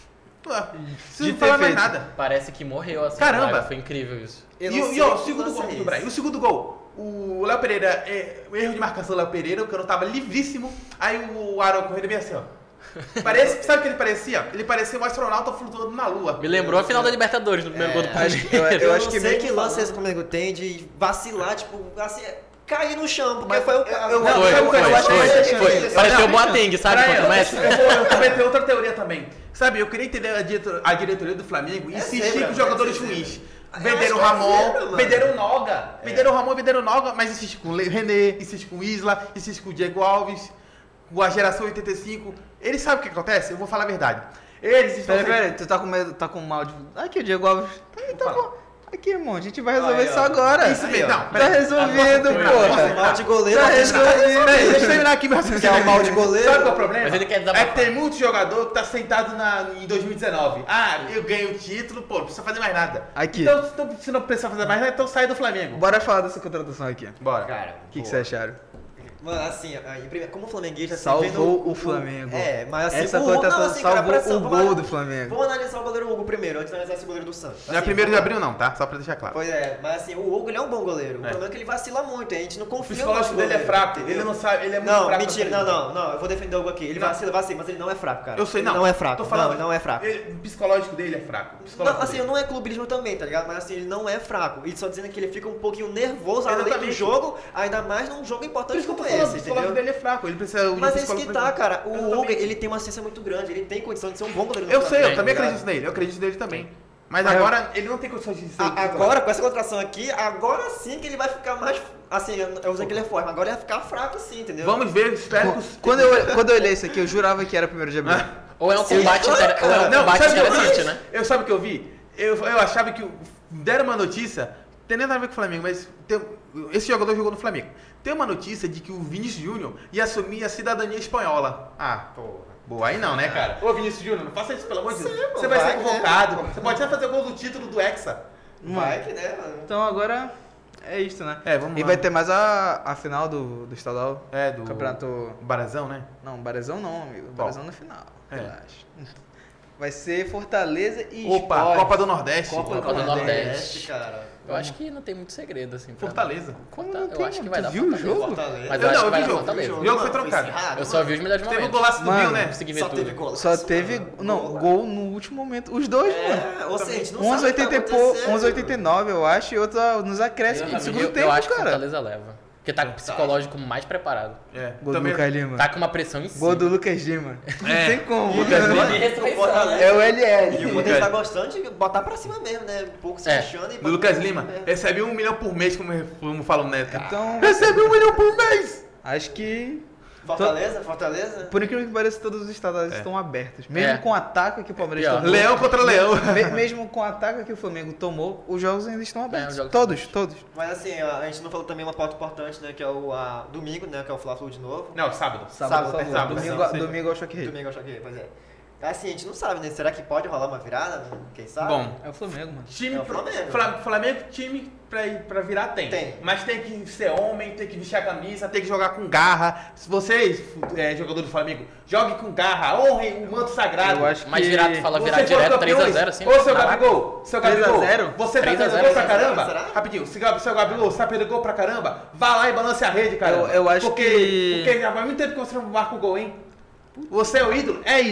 Ué, Você De não fala ter mais feito. nada. Parece que morreu, assim. Caramba. Live, foi incrível isso. Eu E, não o- e sei ó, o que segundo lance gol é do esse. Brian. O segundo gol, o Léo Pereira, é, o erro de marcação do Léo Pereira, o Cano tava livríssimo, aí o Aaron correndo bem assim, ó. Parece, sabe o que ele parecia? Ele parecia um astronauta flutuando na lua. Me lembrou a final da Libertadores, no primeiro É, gol do acho que- Palmeiras. eu Eu, acho não que sei mesmo que lance falando- esse Flamengo tem de vacilar, tipo, assim, cair no chão, porque Mas foi o eu- cara. eu- Não, Foi, Foi, sabe o que foi, eu acho que foi, é foi. isso? Pareceu o Não, Boateng, sabe, Brian, contra o Messi. Eu, vou, eu também tenho outra teoria também. Sabe, eu queria entender a, diretor- a diretoria do Flamengo e É insistir zebra, com os jogadores é zebra. ruins. Eu Venderam o acho que é Ramon, zebra, mano. venderam o Noga. É. Venderam o Ramon e venderam o Noga, mas insiste com o Le- René, insiste com o Isla, insiste com o Diego Alves, com a geração oitenta e cinco. Eles sabem o que acontece? Eu vou falar a verdade. Eles estão... Peraí, sem- peraí, tu tá com medo, tá com mal de... Aqui, o Diego Alves. Tá, tá bom. Aqui, irmão, a gente vai resolver Aí, isso ó. agora. Isso Aí, mesmo, ó. não, Tá peraí. resolvido, Posso terminar? Posso porra. terminar? Mal de goleiro, Tá mas- resolvido. Peraí, deixa eu terminar aqui meu Que é o raciocínio. mal de goleiro. Sabe qual é o problema? Mas ele quer É desabafar. que tem muito jogador que tá sentado na, em dois mil e dezenove. Ah, eu ganho o título, pô, não precisa fazer mais nada. Aqui. Então, se não, se não precisa fazer mais nada, então sai do Flamengo. Bora falar dessa contratação aqui. O Bora. Cara, que, que pô. vocês acharam? Mano, assim, aí, primeiro, como flamenguista, assim, Salvou vendo o Flamengo. É, mas assim, Essa o Hugo, contratação não, assim, cara, salvou pressão, o vamos gol lá. do Flamengo. Vamos analisar o goleiro Hugo primeiro, antes de analisar esse goleiro do Santos. Não é Assim, primeiro de vamos- abril não, tá? Só pra deixar claro. Pois é, mas assim, o Hugo ele é um bom goleiro. O É. problema é que ele vacila muito, a gente não O confia no psicológico nosso dele é goleiro, fraco. entendeu? Ele não sabe, ele é muito Não, fraco. mentira, pra não, fazer não, não, eu vou defender o Hugo aqui. Ele Não. vacila, vacila, mas ele não é fraco, cara. Eu sei, Ele não. não é fraco, Tô falando, não, ele não é fraco. Ele, o psicológico dele é fraco. O Não, psicológico assim, dele. não é clubismo também, tá ligado? Mas assim, ele não é fraco. E só dizendo que ele fica um pouquinho nervoso além do Exatamente. jogo, ainda mais num jogo Por importante isso que eu tô como falando, o esse, psicológico entendeu? dele é fraco. Ele precisa. Mas é isso que tá, cara. O Exatamente. Hugo, ele tem uma ciência muito grande, ele tem condição de ser um bom goleiro no Eu sei, eu Flamengo, também tá ligado? acredito nele. Eu acredito nele também. Mas Mas- agora ele não tem condições de ser. A- Agora, com essa contratação aqui, agora sim que ele vai ficar mais. Assim, eu usei que ele é forte, mas agora ele vai ficar fraco sim, entendeu? Vamos ver, espero que os. Quando eu, quando eu olhei isso aqui, eu jurava que era primeiro de abril. Ou é um Sim, combate, claro, inter... ou é um cara. Não, combate sabe o que eu interessante, vi? né? Eu sabe o que eu vi? Eu, eu achava que o- deram uma notícia, tem nada a ver com o Flamengo, mas tem- esse jogador jogou no Flamengo. Tem uma notícia de que o Vinícius Júnior ia assumir a cidadania espanhola. Ah, porra. Boa, aí não, né, cara? Ô, Vinícius Júnior, não faça isso, pelo amor de Deus. Sim, pô, Você vai, vai, ser né? convocado. Você pode até fazer o gol do título do Hexa. Vai que, né, mano? Então agora é isso, né? É, vamos E lá. vai ter mais a, a final do, do estadual. É, do Campeonato. Barazão, né? Não, Barezão não, amigo. Qual? Barezão no final. É. Relaxa. Vai ser Fortaleza e Opa, Sport. Copa do Nordeste. Copa Copa do Nordeste, Nordeste. cara. Eu acho que não tem muito segredo, assim. pra- Fortaleza. Como Forta- não Eu tem, acho que mano? vai Tu dar viu o Fortaleza. jogo? Fortaleza. Mas Eu eu acho não, que eu vai vi dar o jogo, Fortaleza. o jogo foi Não, trocado. acirrado, Eu só vi os melhores Teve o momentos. golaço do Mano, Bill, né? Não consegui ver Só tudo. teve gol. Só teve. Não, gol no último momento. Os dois, mano. É, ou seja, a gente não onze sabe o que oitenta e tá pou- acontecendo. onze oitenta e nove, eu acho, e outro nos acréscimos do segundo Eu, tempo, eu acho que cara. Fortaleza leva. Porque tá com o psicológico mais preparado. É. Gol do Também- Lucas Lima. Tá com uma pressão em cima. Gol do Lucas Lima. Não É. tem como. Lucas Lima. O Fortaleza- É o L E o L. Fortaleza tá gostando de botar pra cima mesmo, né? Um pouco se É. achando e Do Lucas Lima, mesmo. recebe um milhão por mês, como, como fala o Neto. Então, Recebe um milhão por mês! acho que, Fortaleza, Fortaleza. por incrível que pareça, todos os estaduais É. estão abertos. Mesmo É. com o ataque que o Palmeiras Pior. tomou. Leão contra Leão. Me- mesmo com o ataque que o Flamengo tomou, os jogos ainda estão abertos. os jogos todos, todos. Mas assim, a a gente não falou também uma pauta importante, né? Que é o a, domingo, né? Que é o Fla-Flu de novo. Não, sábado. Sábado, por favor. sábado, domingo, sábado. domingo é o Choque Rei. Domingo eu choquei, pois é. Assim, a gente não sabe, né? Será que pode rolar uma virada? Quem sabe? Bom, É o Flamengo, mano. time. É o Flamengo. Fla- Flamengo, time pra, ir, pra virar tem. Tem. Mas tem que ser homem, tem que vestir a camisa, tem que jogar com garra. Se vocês, é, jogador do Flamengo, jogue com garra, honrem o manto sagrado. Eu acho que... Mas virar, tu fala virar Vocês foram direto três a campeões. zero, assim. Ô, seu na lata. Gabigol, seu três a Gabigol, zero? você tá três a perdendo zero, gol pra será? caramba? Será? Rapidinho, seu Gab- seu Gabigol, você tá perdendo gol pra caramba? Vá lá e balance a rede, cara. Eu- eu acho porque, que- Porque já faz muito tempo que você não marca o gol, hein? Você é o ídolo? É ídolo.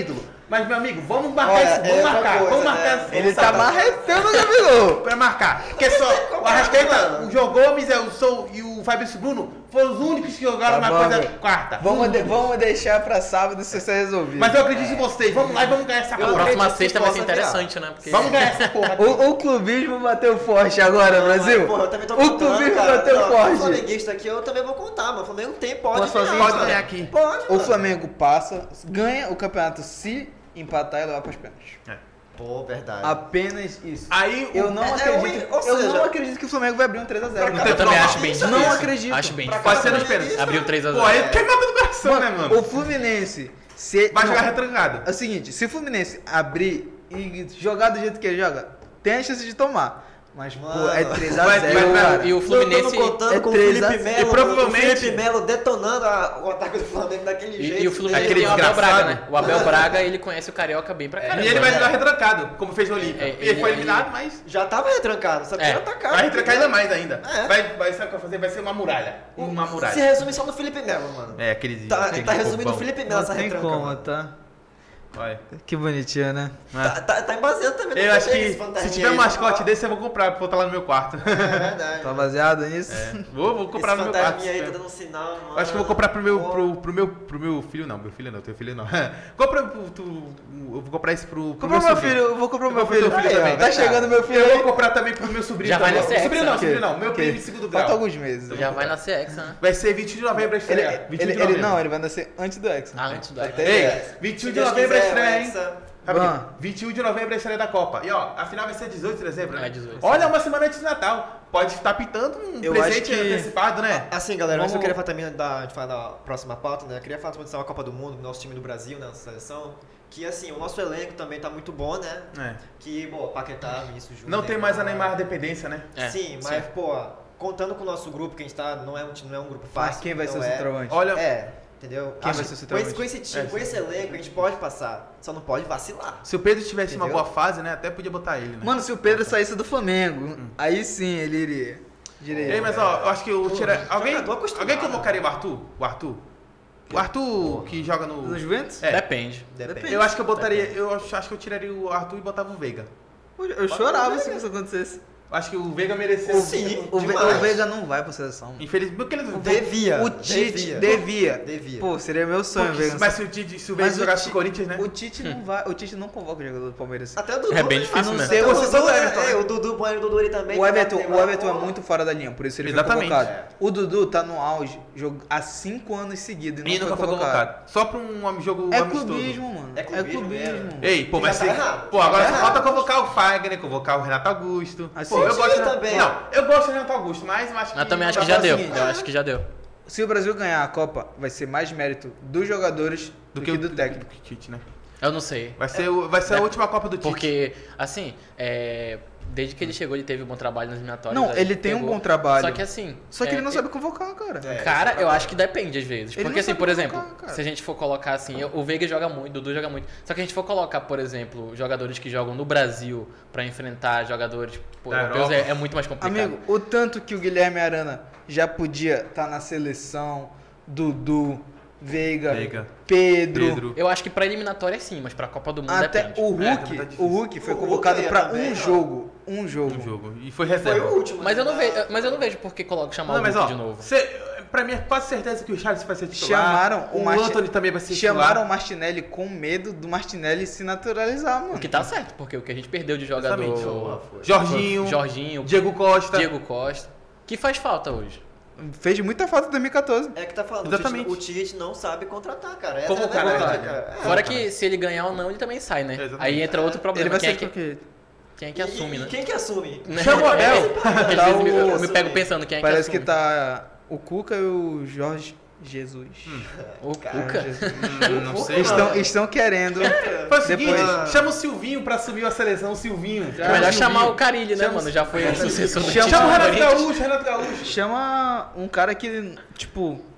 Mas, meu amigo, vamos marcar Olha, isso. é Vamos outra marcar. coisa, Vamos marcar né? isso. Ele Vamos tá marcar. marretando o Gabigol. Pra marcar. Porque só o Arrascaeta, o João Gomes é o Sou e o Fabrício Bruno foram os únicos que jogaram Tá uma bom, coisa velho. quarta. Vamos, de- vamos deixar pra sábado se isso é resolvido. Mas eu acredito em vocês. Vamos lá e vamos ganhar essa A porra. próxima acredito que sexta vai ser possa virar. interessante, né? Porque Vamos ganhar essa porra. aqui. O, o clubismo bateu forte agora, Brasil. Porra, eu também tô O contando, clubismo cara. bateu Não, forte. O flamenguista aqui eu também vou contar, mas o Flamengo tem, pode Posso fazer ganhar, isso? Pode mano. ganhar aqui. Pode, O mano. Flamengo passa, ganha o campeonato se empatar e levar pras pênaltis. Pô, verdade. Apenas isso. Aí Eu o- não é- é acredito. ruim, ou eu seja- não acredito que o Flamengo vai abrir um três a zero. Pra Não cá, tem eu também Não, acho bem isso Não difícil. acredito. Acho bem Pra difícil. Pode ser nos pênaltis. Abriu três a Pô, aí zero. queimada do coração, né, mano? O Fluminense. Se, Vai não, jogar retrancado. É o seguinte, se o Fluminense abrir e jogar do jeito que ele joga, tem a chance de tomar. Mas, pô, Mano. é três a Vai- zero, vai- vai- cara. E o Fluminense. Eu tô contando é com o três a Felipe zero. Melo, E provavelmente- o Felipe Melo detonando a- o ataque do Flamengo daquele E, jeito. e o Fluminense Aquele tem o Abel desgraçado. Braga, né? O Abel Braga, ele conhece o Carioca bem pra caramba. E ele vai né? jogar retrancado, como fez no Olímpia. É, ele ele- foi ele- eliminado, mas Já tava retrancado, só que É. era atacado. vai retrancar ainda mais ainda. É. Vai, vai, sabe o que vai fazer? Vai ser uma muralha. Uma Se muralha. resume só no Felipe Melo, mano. É, aquele. Tá, aquele tá resumindo bobão. o Felipe Melo Não essa tem retranca. como, mano. tá? Olha. Que bonitinho, né? Tá, tá, tá embaseando também no Eu acho Felipe, que esse fantasminha se tiver um aí, mascote tá? desse, eu vou comprar pra botar lá no meu quarto. É verdade. Tá baseado nisso? É. Vou, vou comprar Esse no meu quarto. fantasminha aí tá dando um sinal, mano. Eu acho que eu vou comprar pro meu, Pô. pro, pro meu, pro meu filho, não. Meu filho não, teu filho não. Compra pro, tu, eu vou comprar esse pro, pro Comprou meu sobrinho. filho, eu vou comprar Eu meu vou comprar filho. teu filho Aí, ó, também. tá chegando meu filho Eu aí. vou comprar também pro meu sobrinho Já vai também. na C X, Sobrinho não, né? sobrinho não. Meu Que- primo de segundo grau. Falta alguns meses. Já vai nascer Hexa, né? Vai ser vinte e um de novembro a Ele, estreia. vinte e um ele, de ele, novembro. não, ele vai nascer antes do Hexa. Ah, antes do Hexa. Até Ei, Hexa. vinte e um Se de Deus novembro a quiser, estreia, hein? Hexa. Rapidinho. Vamos. vinte e um de novembro é a estreia da Copa. E ó, a final vai ser dezoito de dezembro, né? É, dezoito. Olha, uma semana antes do Natal. Pode estar pitando um Eu presente acho que- antecipado, né? Assim, galera, antes eu Vamos- queria falar também da, de falar da próxima pauta, né? Eu queria falar sobre a Copa do Mundo, nosso time do Brasil, né? Nossa seleção. Que, assim, o nosso elenco também tá muito bom, né? É. Que, pô, Paquetá, Vinícius Júnior... Não tem mais a Neymar dependência, né? É, Sim, mas, pô, contando com o nosso grupo, que a gente tá, não é um, time- não é um grupo Mas fácil. quem vai ser não o é. centroavante? Olha, É, entendeu? Quem Acho vai ser o que com esse, centroavante? com esse time, É, com esse elenco, a gente pode passar. Só não pode vacilar. se o Pedro tivesse uma Entendeu? boa fase, né? Até podia botar ele, né? Mano, se o Pedro saísse do Flamengo, aí sim ele iria. Direito. Ei, mas ó, eu acho que o Pô, tira... Alguém, jogador acostumado. alguém convocaria o Arthur? O Arthur? O Arthur que joga no... No Juventus? É. Depende. Depende. Eu acho que eu botaria... Eu acho acho que eu tiraria o Arthur e botava o Veiga. Eu chorava se isso acontecesse. Acho que o Veiga mereceu... Sim, O, Ve- demais. o Veiga não vai pra seleção. mano. Infelizmente... Porque ele não... Devia. O Tite devia. devia. Devia. Pô, seria meu sonho, Porque- Veiga. mas se o Tite, se o Veiga Mas o jogasse Ti- no Corinthians, né? O Tite não vai. O Tite não convoca o jogador do Palmeiras. Até o Dudu. É bem né? difícil A não mesmo. ser Até o você Dudu, do é, Everton, é, né? o Dudu põe o Dudu ali também. O que Everton, vai ter o lá, Everton é pô. muito fora da linha, por isso ele Exatamente. foi convocado. É. O Dudu tá no auge jogo, há cinco anos seguidos e E não nunca foi foi convocado. convocado. Só pra um jogo É amistoso. clubismo, mano. É É clubismo clubismo. mesmo. Ei, pô, Já mas tá se... errado. Pô, agora Já só tá falta errado. convocar o Fagner, convocar o Renato Augusto. Assim, Pô, eu o gosto time do- também. Não, eu gosto do Renato Augusto, mas eu acho que... Eu também acho dá que já pra deu. seguir. Eu acho que já deu. Se o Brasil ganhar a Copa, vai ser mais mérito dos jogadores do, que, o- do técnico. Do que o Tite, né? Eu não sei. Vai ser, o- vai ser a É. última Copa do Tite. Porque, assim, é, desde que ele chegou, ele teve um bom trabalho nas eliminatórias. Não, aí ele tem um pegou. bom trabalho. Só que assim. Só que é, ele não sabe convocar, cara. É. Cara, eu acho que depende às vezes. Ele Porque não assim, sabe por convocar, exemplo, cara. se a gente for colocar assim, o Veiga joga muito, o Dudu joga muito. Só que a gente for colocar, por exemplo, jogadores que jogam no Brasil pra enfrentar jogadores pô, Da europeus, Europa. é, é muito mais complicado. Amigo, o tanto que o Guilherme Arana já podia estar na seleção, Dudu, Veiga, Veiga, Pedro, Pedro. Eu acho que pra eliminatória sim, mas pra Copa do Mundo até depende. o É, Hulk, tá difícil. o Hulk foi O Hulk convocado ia pra também, um ó. jogo, um jogo. Um jogo. E foi Foi reserva. o último. Mas eu não né? vejo, mas eu não vejo por que coloca chamar Não, o mas Hulk ó, de novo. cê, pra mim é quase certeza que o Charles vai ser titular. Chamaram o o Marti- Anthony também vai ser Chamaram o titular. Martinelli com medo do Martinelli se naturalizar, mano. O que tá certo, porque o que a gente perdeu de jogador. Exatamente. Boa, foi. Jorginho, Jorginho, Diego Costa. Diego Costa. Que faz falta hoje. Fez muita falta em dois mil e catorze. É que tá falando, Exatamente. o Tite, o Tite não sabe contratar, cara. Essa Convocar, é a verdade, né? cara. É. Fora que se ele ganhar ou não, ele também sai, né? Exatamente. Aí entra outro problema. Ele vai quem, ser é que, porque quem é que E- assume, e né? quem que assume? Né? Chama o Abel. Às Tá vezes me- eu, o- me pego pensando quem é parece que que assume. tá o Cuca e o Jorge Jesus. O Cara, Cuca? Jesus. Hum, não sei. Estão, estão querendo. Foi o seguinte, Depois- chama o Silvinho pra assumir a seleção, o Silvinho. É Chama melhor o chamar Silvinho. o Carilli, né, Chama- mano? Já foi o sucessor do Chama- Tite Chama o no Renato Corinthians. Gaúcho, Renato Gaúcho. Chama um cara que, tipo,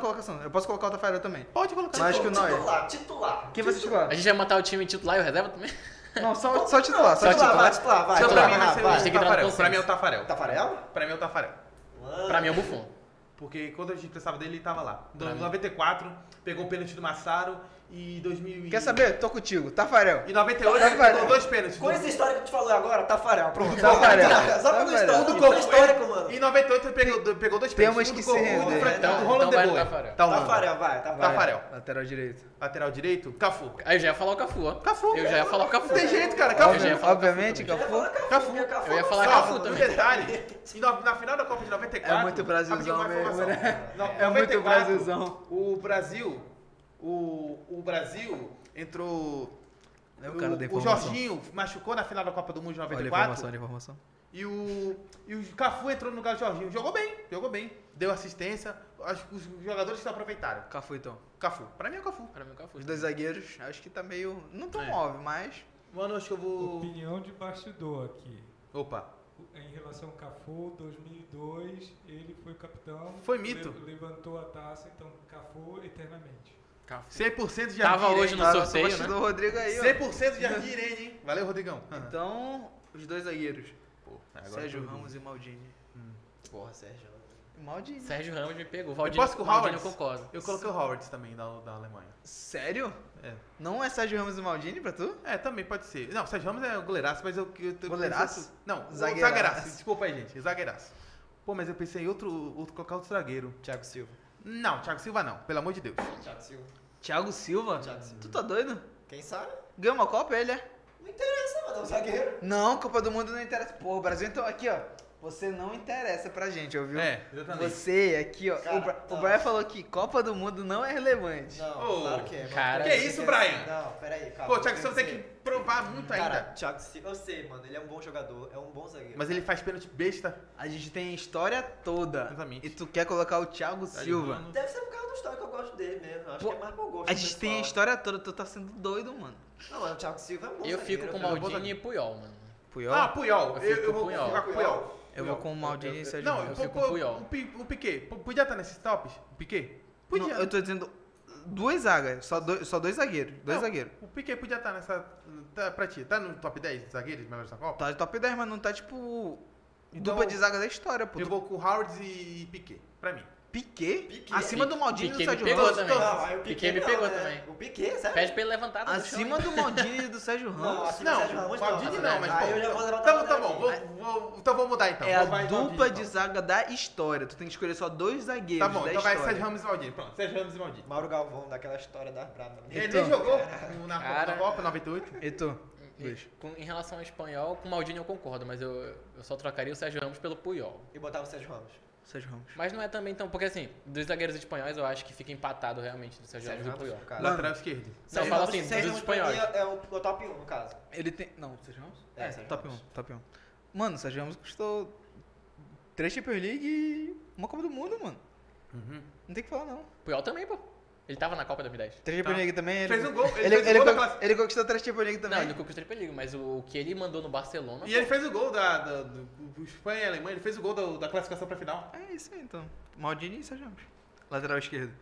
colocação. Eu posso colocar o Tafarel também. Pode colocar. Mas acho que o Neuer. Titular, titular. Quem vai ser titular? A gente vai montar o time titular e o reserva também? Não, só, só titular. Só Só titular. titular, vai, titular, vai. Então, titular, pra mim vai ser vai. A gente tem que o entrar no Tafarel. Pra mim é o consenso. Tafarel. Tafarel? Pra mim é o Tafarel. Mano. Pra mim é o Buffon. Porque quando a gente precisava dele, ele tava lá. Pra Em mim. noventa e quatro, pegou o pênalti do Massaro e dois mil e... Quer saber? Tô contigo. Tafarel. Em noventa e oito, ele Tafarel. pegou dois pênaltis. Com essa história que tu falou agora, Tafarel, pronto. Tafarel. Só pelo Tafarel. histórico, Tudo pelo gol. histórico, mano. Em noventa e oito, ele pegou, pegou dois Temos pênaltis. que Um do se gol, um do render. Fre- Então- do Roland então vai De no Boer. Tafarel. Tá, Holanda. Tafarel, vai, Tafarel. Tafarel. Lateral direito. Lateral direito, Cafu. Aí eu já ia falar o Cafu, ó. Cafu. Eu já ia falar o Cafu. Não tem jeito, cara. Eu Cafu. já ia falar Obviamente, Cafu Cafu. Cafu. Eu ia falar Só, Cafu um também. detalhe, em no- na final da Copa de noventa e quatro... É muito Brasilzão rapidinho, uma mesmo, informação. né? Não, É noventa e muito quatro, Brasilzão. O Brasil, o, o Brasil entrou... É o cara da o informação. Jorginho machucou na final da Copa do Mundo de Olha noventa a e informação, quatro. olha a informação. E o, e o Cafu entrou no lugar do Jorginho. Jogou bem, jogou bem. Deu assistência. Acho que os jogadores se aproveitaram. Cafu, então. Cafu. Pra mim é o Cafu. Pra mim o Cafu. Os dois zagueiros, acho que tá meio... Não tão É. óbvio, mas... Mano, acho que eu vou... Opinião de bastidor aqui. Opa. Em relação ao Cafu, dois mil e dois, ele foi o capitão. Foi mito. le- Levantou a taça, então Cafu eternamente. Cafu. cem por cento de Tava Jardim hoje Irene. no Tá, sorteio, sorteio, né? do Rodrigo aí, ó. cem por cento de Jardim Irene, hein? Valeu, Rodrigão. Então, os dois zagueiros. Pô, agora Sérgio eu tô- Ramos e Maldini. Porra, Sérgio. Maldini. Sérgio Ramos me pegou. Eu Valdinho, posso com o Valdinho eu Howard? concordo. Eu coloquei o Howard também, da, da Alemanha. Sério? É. Não é Sérgio Ramos e Maldini pra tu? É, também pode ser. Não, o Sérgio Ramos é o goleiraço, mas eu... eu, eu Goleiraço? Não, o Zagueiraço. zagueiraço. Desculpa aí, gente. Zagueiraço. Pô, mas eu pensei em outro, outro colocar outro zagueiro. Thiago Silva. Não, Thiago Silva não. Pelo amor de Deus. Thiago Silva. Thiago Silva? Thiago Silva. Tu tá doido? Quem sabe? Ganhou uma Copa ele, é? Não interessa, mano. É um zagueiro. Não, Copa do Mundo não interessa. Pô, o Brasil então aqui, ó. Você não interessa pra gente, ouviu? É, exatamente. Você aqui, ó. Cara, o, Bra- o não. Brian falou que Copa do Mundo não é relevante. Não, Ô, claro que é. mano. cara. Porque Que você isso, quer- Brian? Não, peraí, calma. Pô, o Thiago eu Silva tenho tem que dizer. provar muito Cara, ainda. Thiago Silva, eu sei, mano. Ele é um bom jogador, é um bom zagueiro. Mas ele faz pênalti besta. A gente tem a história toda. Exatamente. E tu quer colocar o Thiago Silva. Ramos. Deve ser por causa do história que eu gosto dele mesmo. Acho Pô, que é mais por gosto. A do gente tem a pessoal. história toda. Tu tá sendo doido, mano. Não, mas o Thiago Silva é um bom Eu zagueiro. fico com cara. Maldini e Puyol, mano. Puyol? Ah, Puyol. Eu Eu, fico eu com vou Puyol. ficar com o Puyol. eu vou com o Maldini e Sérgio Não, Ramos. pô, fico pô, com o Puyol. o, Pi- o Piquet. P- Podia estar nesses tops? O Piquet? Podia. Não, eu tô dizendo duas zagas. Só dois, só dois zagueiros. Dois Não, zagueiros. O Piquet podia estar nessa... Tá, pra ti, tá no top dez zagueiros melhores da Copa? Tá de top dez, mas não tá tipo. Então, dupla de zaga da história, pô. Eu vou com Howard e Piquet, pra mim. Piquet? Piquet. Acima do Maldini e do Piquet me Sérgio pegou Ramos. também. Não, aí o Piquet Piquet me não, pegou né? também. O Piquet, sério? Pede pra ele levantar do Acima chão. do Maldini e do Sérgio Não, Ramos. acima Não, do Sérgio Ramos Maldini não. não, mas Aí pô, eu já vou levantar Tá, tá a bom, bandeira vou, vou- então vamos mudar então. É Vou a vai dupla Maldini, de então. zaga da história. Tu tem que escolher só dois zagueiros. Tá bom, da então vai história. Sérgio Ramos e Maldini. Pronto, Sérgio Ramos e Maldini. Mauro Galvão, daquela história das brabas. Ele Então. nem jogou na, Cara. na Copa noventa e oito. E tu? E- Luiz? com- Em relação ao espanhol, com o Maldini eu concordo, mas eu, eu só trocaria o Sérgio Ramos pelo Puyol. E botava o Sérgio Ramos. Sérgio Ramos. Mas não é também tão. Porque assim, dos zagueiros espanhóis eu acho que fica empatado realmente do Sérgio Ramos e do Puyol. cara. Mano, Lateral esquerdo. Não, Sérgio fala Ramos- assim, Sérgio dos Ramos pra mim espanhóis. É, é o, o top um, no caso. Ele tem. Não, Sérgio Ramos? É, Sérgio top Ramos. um, top um. Mano, Sérgio Ramos custou três Champions League e uma Copa do Mundo, mano. Uhum. Não tem o que falar, não. Puyol também, pô. Ele tava na Copa dois mil e dez. Três Champions Tá. League também. Ele Fez um gol, ele Ele, fez um ele, gol da con- classe- ele conquistou três Champions League também. Não, ele não conquistou a Champions League, mas o, o que ele mandou no Barcelona. E ele fez o gol da, da, do, do Espanha e Alemanha, ele fez o gol da, da classificação pra final. É isso aí, então. Maldini e Sérgio Ramos. Lateral esquerdo.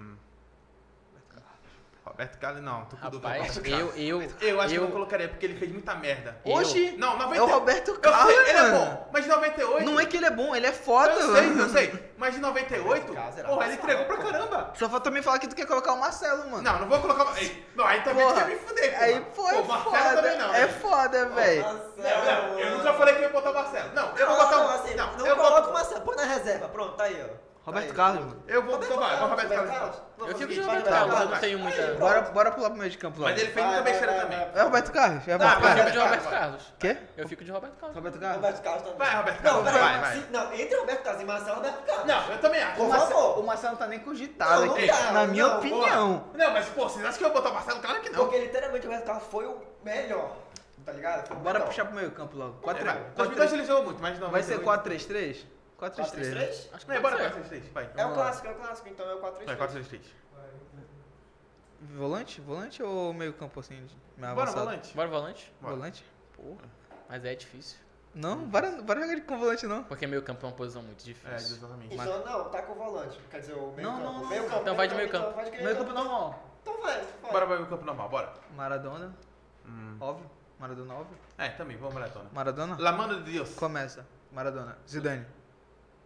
Roberto Carlos, não, tô com dúvida. Rapaz, Roberto eu, Carlos. eu, Eu acho que eu eu- não colocaria, porque ele fez muita merda. Eu- Oxi! Não, noventa... É o Roberto Eu Carlos, sei, ele é mano. bom, mas de noventa e oito... Não é que ele é bom, ele é foda, Eu sei, mano. eu sei. Mas de noventa e oito, Carlos era porra, ele embaçado, entregou pra pô. caramba. Só falta também falar que tu quer colocar o Marcelo, mano. Não, não vou colocar... Ei, não, aí também Porra, tu quer me fuder, pô. Aí, pô, é Pô, Marcelo foda. também não, é né? foda, velho. Não, não, eu nunca falei que eu ia botar o Marcelo. Não, eu vou Não, botar não, o... assim, Não, não eu coloca o boto... Marcelo, põe na reserva. Pronto, tá aí, ó. Roberto Tá aí. Carlos, mano. Eu vou... Então vai, vai Roberto Roberto Carlos. Carlos. Vou eu fazer fico de isso. Roberto vai, Carlos, vai, eu não vai. tenho muita. Aí, Bora, bora pular pro meio de campo lá. Mas ele fez Vai, muita vai, besteira vai, também. vai. É Roberto Carlos. É Tá, Roberto vai, Eu Carlos. fico de vai, Roberto vai. Carlos. Quê? Eu fico de Roberto Carlos. Roberto Carlos. Roberto Carlos também. Vai, Roberto Não, Carlos, peraí, vai, vai. se- Não, entre Roberto Carlos e Marcelo, Roberto Carlos. Não, eu também acho. Por O Marcelo, favor. o Marcelo não tá nem cogitado Não, não aqui. tá, na minha não, opinião. Porra. Não, mas, pô, vocês acham que eu vou botar o Marcelo? Claro que não. Porque literalmente o Roberto Carlos foi o melhor. Tá ligado? Foi o Bora melhor. puxar pro meio campo logo. É, quatro vai. três. dois mil e dois ele jogou muito, mas não. Vai ser quatro três três? quatro três quatro três. três três? Acho que Não, pode bora ser. quatro três três, vai. É o Vamos lá. clássico, é o clássico, então é o quatro três Vai, três. quatro três três. Volante? Volante ou meio campo assim? Mais Bora, avançado? volante. Bora volante? Bora. Volante? Porra. Mas é difícil. Não, bora, bora jogar com volante não. Porque meio campo é uma posição muito É, difícil. exatamente. Então não, tá com o volante. Quer dizer, o meio Não, campo. não, não. Meio campo. Então vai de meio campo. Então vai de Meio campo normal. Então vai, vai. Bora vai pro campo normal, bora. Maradona, Hum. óbvio. Maradona, óbvio. É, também, vamos maratona. Maradona? La mano de Deus. Começa. Maradona. Zidane.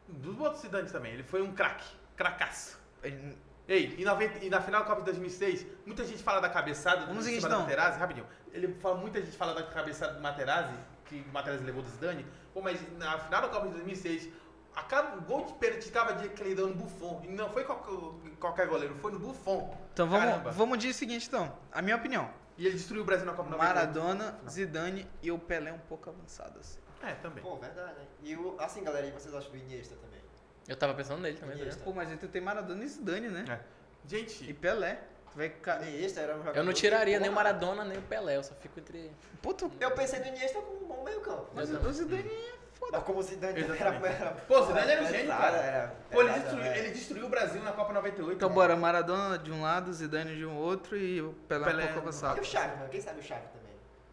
Dos outros Zidane também. Ele foi um craque. Cracaço. Ele- Ei, e, noventa e na final da Copa de dois mil e seis, muita gente fala da cabeçada do Vamos em seguinte, cima do então. Materazzi, rapidinho. Ele fala, muita gente fala da cabeçada do Materazzi, que o Materazzi levou do Zidane. Pô, mas na final da Copa de dois mil e seis, a cada, o gol de pênalti estava de aquele dando no Buffon. E não foi qualquer, qualquer goleiro, foi no Buffon. Então vamos, Caramba. vamos dizer o seguinte, então. A minha opinião. E ele destruiu o Brasil na Copa noventa e oito. Maradona, Zidane e o Pelé um pouco avançado, assim. É, também. Pô, verdade, hein? E o, assim, galera, e vocês acham do Iniesta também? Eu tava pensando nele também. tá Iniesta. ligado? Pô, mas aí tu tem Maradona e Zidane, né? É. E Gente, Pelé. Tu vai... ca- Iniesta era um jogador... Eu não tiraria que, nem o porra, Maradona, nem o Pelé, eu só fico entre. Puta, Eu pensei no Iniesta como um bom meio campo. mas Eu o Zidane é foda. Mas como o Zidane era... Exatamente. era Pô, o Zidane era um gênio, pesado, cara. Era, pô, ele pesado, destruiu, né? ele destruiu o Brasil na Copa noventa e oito. Então bora, Maradona de um lado, Zidane de um outro e o Pelé, Pelé um pouco E avançado. o Xavi, mano? Quem sabe o Xavi também?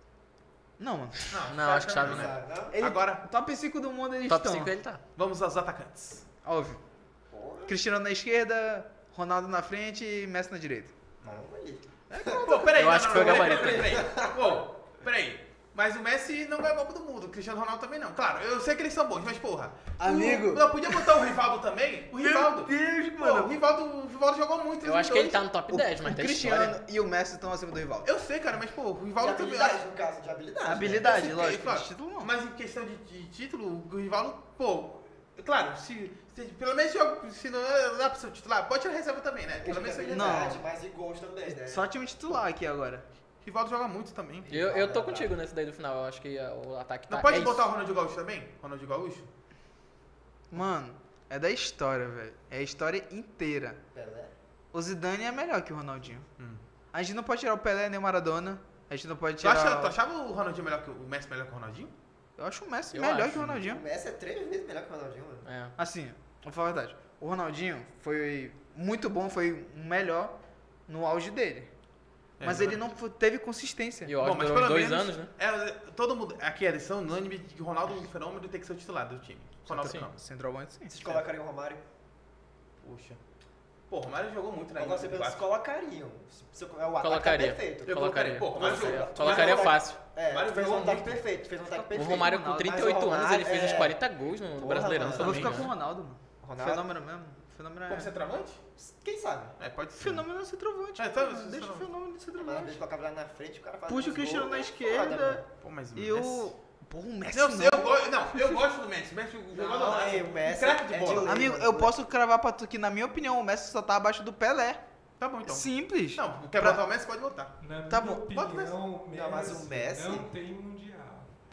Não, mano. Não, acho que Xavi não, não. né? Sabe, não? Ele, Agora- top cinco do mundo eles Top estão. cinco ele tá. Vamos aos atacantes. Óbvio. Porra, Cristiano na esquerda, Ronaldo na frente e Messi na direita. não, ali. Pô, peraí, Eu não, acho não, que foi não, o peraí, gabarito. Peraí, peraí. Pô, peraí. Mas o Messi não ganhou a Copa do Mundo, o Cristiano Ronaldo também não. Claro, eu sei que eles são bons, mas porra. Amigo. O, não, podia botar o Rivaldo também? O Rivaldo. Deus, Pô, o Rivaldo, o Rivaldo jogou muito. Eu os acho que ele dois. tá no top dez, mas o tem Cristiano história. e o Messi estão acima do rival. Eu sei, cara, mas pô, o De Rivaldo também. habilidade, no caso, de habilidade. né? Habilidade, Eu sei, lógico. claro. de título não. Mas em questão de, de título, o Rivaldo, pô, claro, se, se pelo menos joga, se não não dá pra ser o titular, pode tirar reserva também, né? Pelo menos de ele Não. habilidade, mas e gols também, né? Só time titular aqui agora. Rivaldo joga muito também. Eu, eu tô contigo nesse daí do final, eu acho que uh, o ataque tá. Não pode é botar o isso. Ronaldinho Gaúcho também? Ronaldinho Gaúcho? Mano, é da história, velho. É a história inteira. Pelé. O Zidane é melhor que o Ronaldinho. Hum. A gente não pode tirar o Pelé nem o Maradona. A gente não pode Tu, tirar... acha, tu achava o Ronaldinho melhor que o, o Messi melhor que o Ronaldinho? Eu acho o Messi Eu melhor acho. que o O Ronaldinho. Messi é três vezes melhor que o Ronaldinho, mano. É. Assim, vou falar a verdade. O Ronaldinho foi muito bom, foi o melhor no auge dele. É, Mas né? ele não f- teve consistência. E o Bom, Bom, mas durou pelo dois menos, anos, né? É, todo mundo, aqui eles são unânime de que o Ronaldo é um fenômeno tem que ser o titular do time. Ronaldo Sim. não. Centroavante, sim. Vocês colocariam o Romário? Puxa. Pô, o Romário jogou muito na Agora você Liga vocês dos colocariam. Se- se- É o ataque Colocaria. tá perfeito. Eu Colocaria. colocaria. Pô, Romário Colocaria, jogou- Colocaria Mas- fácil. É, Romário fez um jogou ataque muito. perfeito, fez um ataque O perfeito. Romário com Ronaldo. trinta e oito Mas o anos, ele fez Romário, uns é- quarenta gols no Porra, Brasileirão mano. Eu vou também. ficar né? com o Ronaldo, mano. Ronaldo? Fenômeno mesmo. Fenômeno é... Como centroavante? Quem sabe? É, pode ser. Fenômeno é centroavante. É, então, mano. isso- Deixa o isso- fenômeno de Mas às centroavante. vezes colocava lá na frente, o cara faz Puxa o uns Cristiano gols, na é esquerda. foda, mano. Pô, mas o E Messi... o... Pô, o Messi Eu, não. eu, go- não, eu gosto do Messi. O Messi jogou Não, do é, o Messi craque de é bola. de lei. Amigo, eu posso cravar pra tu que, na minha opinião, o Messi só tá abaixo do Pelé. Tá bom, então. Simples. Não, quer Pra- botar o Messi, pode botar. Na Tá minha bom, bota o Messi. opinião, o Não, mas o Messi- não tem mundial.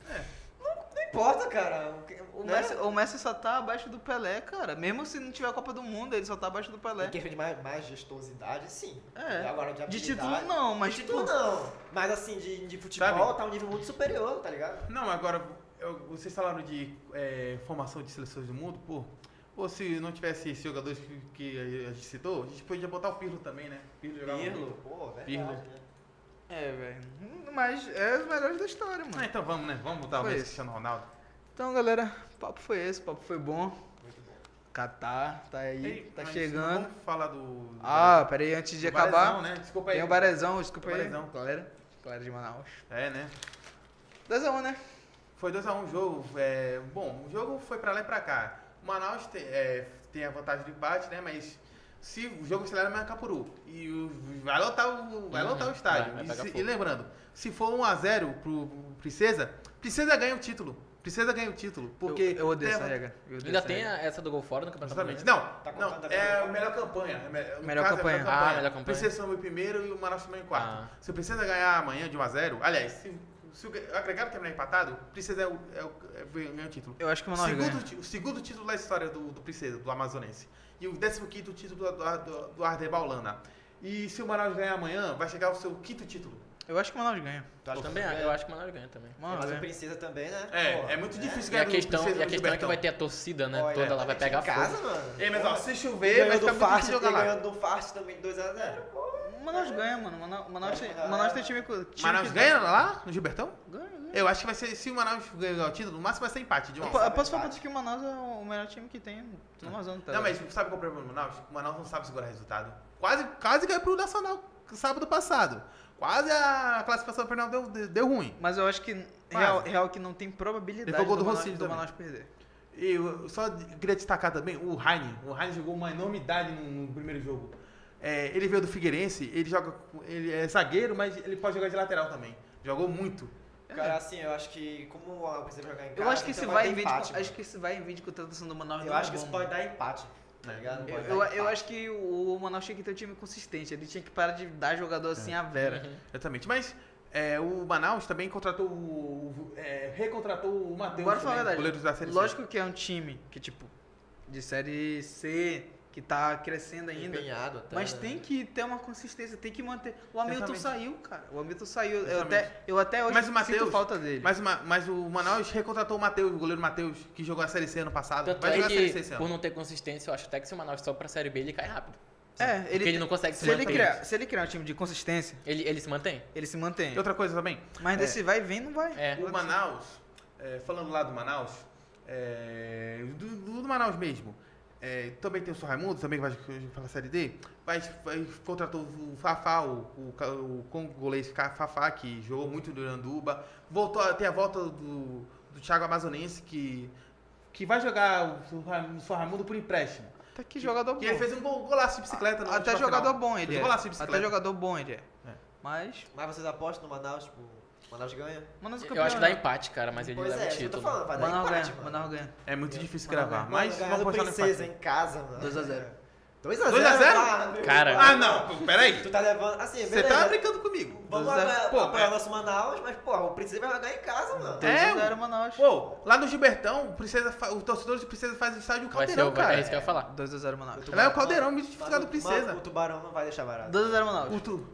Não importa, cara. O, O né? Messi, o Messi só tá abaixo do Pelé, cara. Mesmo se não tiver a Copa do Mundo, ele só tá abaixo do Pelé. Em questão de mais, mais gestosidade, sim. É. Agora, de, De habilidade- título não, mas de título tipo- não. Mas assim, de, de futebol Sabe? tá um nível muito superior, tá ligado? Não, agora, eu- vocês falaram de é, formação de seleções do mundo, pô. Ou se não tivesse esses jogadores que, que a gente citou, a gente podia botar o Pirlo também, né? Pirlo jogava Pirlo, muito. pô, verdade. Pirlo. Né? É, velho. Mas é os melhores da história, mano. Ah, então vamos, né? Vamos botar o Foi Messi e esse. Cristiano Ronaldo. Então, galera, o papo foi esse, o papo foi bom. Muito bom. Catar, tá aí, Ei, tá mas chegando. Vamos falar do... do Ah, peraí, antes de do acabar, Barezão, né? Desculpa aí. tem o Barezão, desculpa O aí. Barezão. Galera, galera de Manaus. É, né? dois a um, né? Foi dois a um o jogo. É, bom, o jogo foi pra lá e pra cá. O Manaus tem, é, tem a vantagem do empate, né? Mas se o jogo acelera, é Macapuru. E o, vai lotar o, vai Uhum, lotar o estádio. vai, vai e, pegar se- fogo. e lembrando, se for um a zero pro, pro Princesa, Princesa ganha o título. Princesa ganha o título. Porque eu, eu odeio tem essa a- regra. eu odeio Ainda essa tem regra. a- essa do gol fora no Campeonato Exatamente. Brasileiro? Não, Tá não, contando é agora. a melhor campanha. É me- no Melhor caso, é a campanha. Ah, melhor campanha. Princesa são em primeiro e o Manaus também em quarto. Ah. Se o Princesa ganhar amanhã de um a zero, aliás, se, se o agregado terminar empatado, o Princesa é o, é o, é, ganha o título. Eu acho que o Manaus Segundo, ganha. ti- o segundo título da história do, do Princesa, do Amazonense. E o décimo quinto título do, do, do Ardebaulana. E se o Manaus ganhar amanhã, vai chegar ao seu quinto título. Eu acho que o Manaus ganha. Tu acha Também, que acho- ganha? eu acho que o Manaus ganha também. Manaus Mas o ganha. Princesa também, né? É, Pô, é muito difícil E ganhar a do questão, Princesa e a no questão é que Libertão. vai ter a torcida, né? Olha, Toda lá vai pegar em casa, fogo. mano. É, mas ó, Porra. se E chover, vai ganhando ficar do muito Fast, difícil e jogar lá. ganhando do Fast também dois a zero, pô. O Manaus ganha, mano. O Manaus, o Manaus, tem, Vai, o Manaus vai. tem time com. time Manaus que- ganha lá no Gilbertão? Ganha, ganha. Eu acho que vai ser, se o Manaus ganhar o título, no máximo vai ser empate de um a Eu, um. po- eu sabe, posso falar pra empate. tu que o Manaus é o melhor time que tem no Amazonas, tá? Não, mas sabe qual é o problema do Manaus? O Manaus não sabe segurar resultado. Quase, quase caiu pro Nacional sábado passado. Quase a classificação final deu, deu ruim. Mas eu acho que real, real que não tem probabilidade Ele foi gol do, do Manaus, Rossini do também. Manaus perder. Eu só queria destacar também o Heine. O Heine jogou uma enormidade no, no primeiro jogo. É, ele veio do Figueirense, ele joga, com- ele é zagueiro, mas ele pode jogar de lateral também. Jogou muito. Cara, assim, eu acho que como o Manaus precisa jogar em casa, Eu acho que então isso vai vai ter em vídeo. empate, Acho mano. que isso vai em vídeo com a tradução do Manaus. Eu não acho é que isso bom, pode mano. dar empate, tá ligado? Eu, Pode eu, dar eu empate. acho que o Manaus tinha que ter um time consistente. Ele tinha que parar de dar jogador assim a vera. Uhum. Exatamente. Mas é, o Manaus também contratou o. é, recontratou o Matheus. Agora fala a também, verdade. goleiro da Série C. Lógico que é um time que, tipo, de série C, que tá crescendo ainda. Empenhado até, Mas né? tem que ter uma consistência, tem que manter. O Hamilton Exatamente. saiu, cara. O Hamilton saiu. Eu Exatamente. até, eu até hoje Mas o Matheus- sinto falta dele. Mas, o Ma- mas o Manaus recontratou o Matheus, o goleiro Matheus, que jogou a Série C ano passado. Tanto Vai é jogar a Série C que, esse por ano. não ter consistência, eu acho até que se o Manaus só pra Série B, ele cai rápido. é, Porque ele não consegue se se ele, manter. criar, se ele criar um time de consistência, Ele, ele se mantém. ele se mantém. E outra coisa também, Mas desse vai e vem, não vai. É. o Manaus, é, falando lá do Manaus, é, do, do- do Manaus mesmo, é, também tem o São Raimundo, também que vai para a Série D, vai, vai, contratou o Fafá, o, o, ca- o congolês Ca- Fafá, que jogou muito no Iranduba, voltou a ter a volta do, do Thiago Amazonense, que, que vai jogar o, o São Raimundo por empréstimo. Até que jogador bom. Que ele fez um gol, golaço de bicicleta no Até última jogador final. bom ele Fez é. um golaço de bicicleta. Até jogador bom ele é. É. Mas, Mas vocês apostam no Manaus, tipo, o Manaus ganha? Manaus é Eu campeão, acho que dá né? empate, cara, mas ele Pois leva é, o isso que eu tô título. falando, vai dar Manaus empate, ganha, mano. Manaus ganha. É muito difícil Manaus gravar, ganha. mas Mano, vamos ganhar do postar no Princesa empate. em casa, mano. dois a zero. dois a zero? dois a zero? Ah, meu Cara. Deus. Ah, não, peraí. Tu tá levando, assim, Você beleza. tá brincando comigo. Vamos dois a zero. apoiar, Pô, apoiar é- o nosso Manaus, mas, pô, o Princesa vai jogar em casa, mano. É, dois a zero Manaus. Pô, lá no Gilbertão, o Princesa fa- os torcedores do Princesa fazem estádio Vai ser Caldeirão, o vai, cara. é isso que eu ia falar. dois a zero Manaus. Lá é o Caldeirão, muito Mas difícil do o- Princesa. mas O Tubarão não vai deixar barato. dois a zero Manaus. O tu...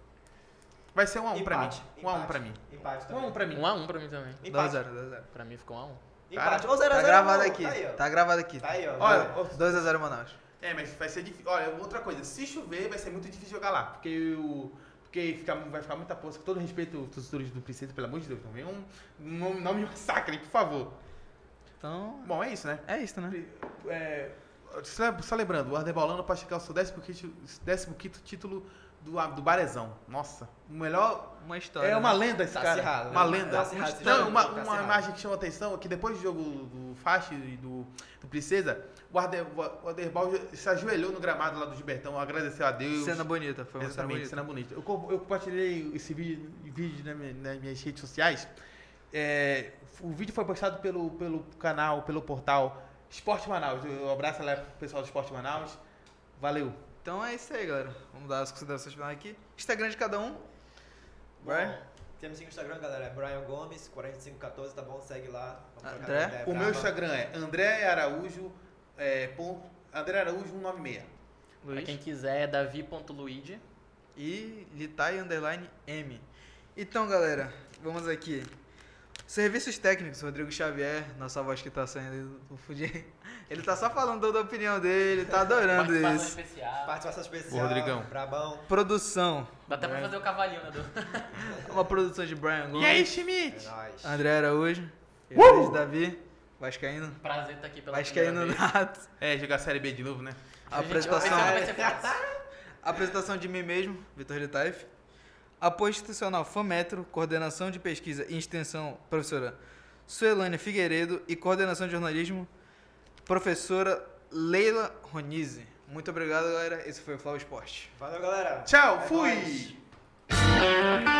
Vai ser um a um pra mim. Empate, um a um empate. pra mim. Empate um a também. um pra mim. um a um pra mim também. dois a Empate. zero, dois a zero. Pra mim ficou um a um. Empate. Ou zero a Tá zero. gravado não, aqui. Tá aí, ó. Tá gravado aqui. Tá aí, ó. Olha, dois a zero Manaus. é, mas vai ser difícil. Olha, outra coisa, se chover, vai ser muito difícil jogar lá. Porque o. Porque fica, vai ficar muita poça. Com todo respeito aos torcedores do Princesa, pelo amor de Deus, não venham. Não, não me massacrem, por favor. Então, Bom, é isso, né? é isso, né? É, só, só lembrando, o Ardebolano pode chegar ao seu décimo quinto, décimo quinto título do, do Barezão. Nossa, o melhor. Uma história. É uma né? lenda esse Tá cara. acirrado, né? Uma lenda. Tá acirrado esse Não, jogo, uma, tá uma acirrado. imagem que chama atenção é que depois do jogo do Faixa e do, do Princesa, o, Arde, o Arderbal se ajoelhou no gramado lá do Gilbertão, agradeceu a Deus. Cena bonita, foi uma cena Exatamente, bonita. cena bonita. Eu, co- eu compartilhei esse vídeo, vídeo na minha- nas minhas redes sociais. É, o vídeo foi postado pelo, pelo canal, pelo portal Esporte Manaus. Eu abraço lá pro pessoal do Esporte Manaus. Valeu. Então é isso aí, galera. Vamos dar as considerações finais aqui. Instagram de cada um. Brian? Bom, temos sim o Instagram, galera. É Brian Gomes, quarenta e cinco quatorze, tá bom? Segue lá. Vamos trocar André? uma ideia O meu brava. Instagram é André Araújo, é, ponto, André Araújo cento e noventa e seis. Pra Luiz. quem quiser é davi.luigi. E Litai Underline M. Então, galera, vamos aqui. Serviços técnicos, Rodrigo Xavier, nossa voz que tá saindo do Fudir. Ele tá só falando da opinião dele, tá adorando Participação isso. especial. Participação especial. Ô, Rodrigão. Brabão. Produção. Dá até pra fazer o cavalinho, né? Do... Uma produção de Brian E Gomes, aí, É Schmidt? nóis. André Araújo, uh! Davi, Vascaíno, Prazer estar aqui pela Vascaíno primeira vez. Nato. É, jogar Série B de novo, né? A Gente, apresentação, vai ser fácil. a apresentação de mim mesmo, Vitor Litaif. Apoio institucional FAMetro, coordenação de pesquisa e extensão, professora Suelânia Figueiredo e coordenação de jornalismo, professora Leila Ronise. Muito obrigado, galera. Esse foi o Flow Esporte. Valeu, galera. Tchau, É fui! nóis.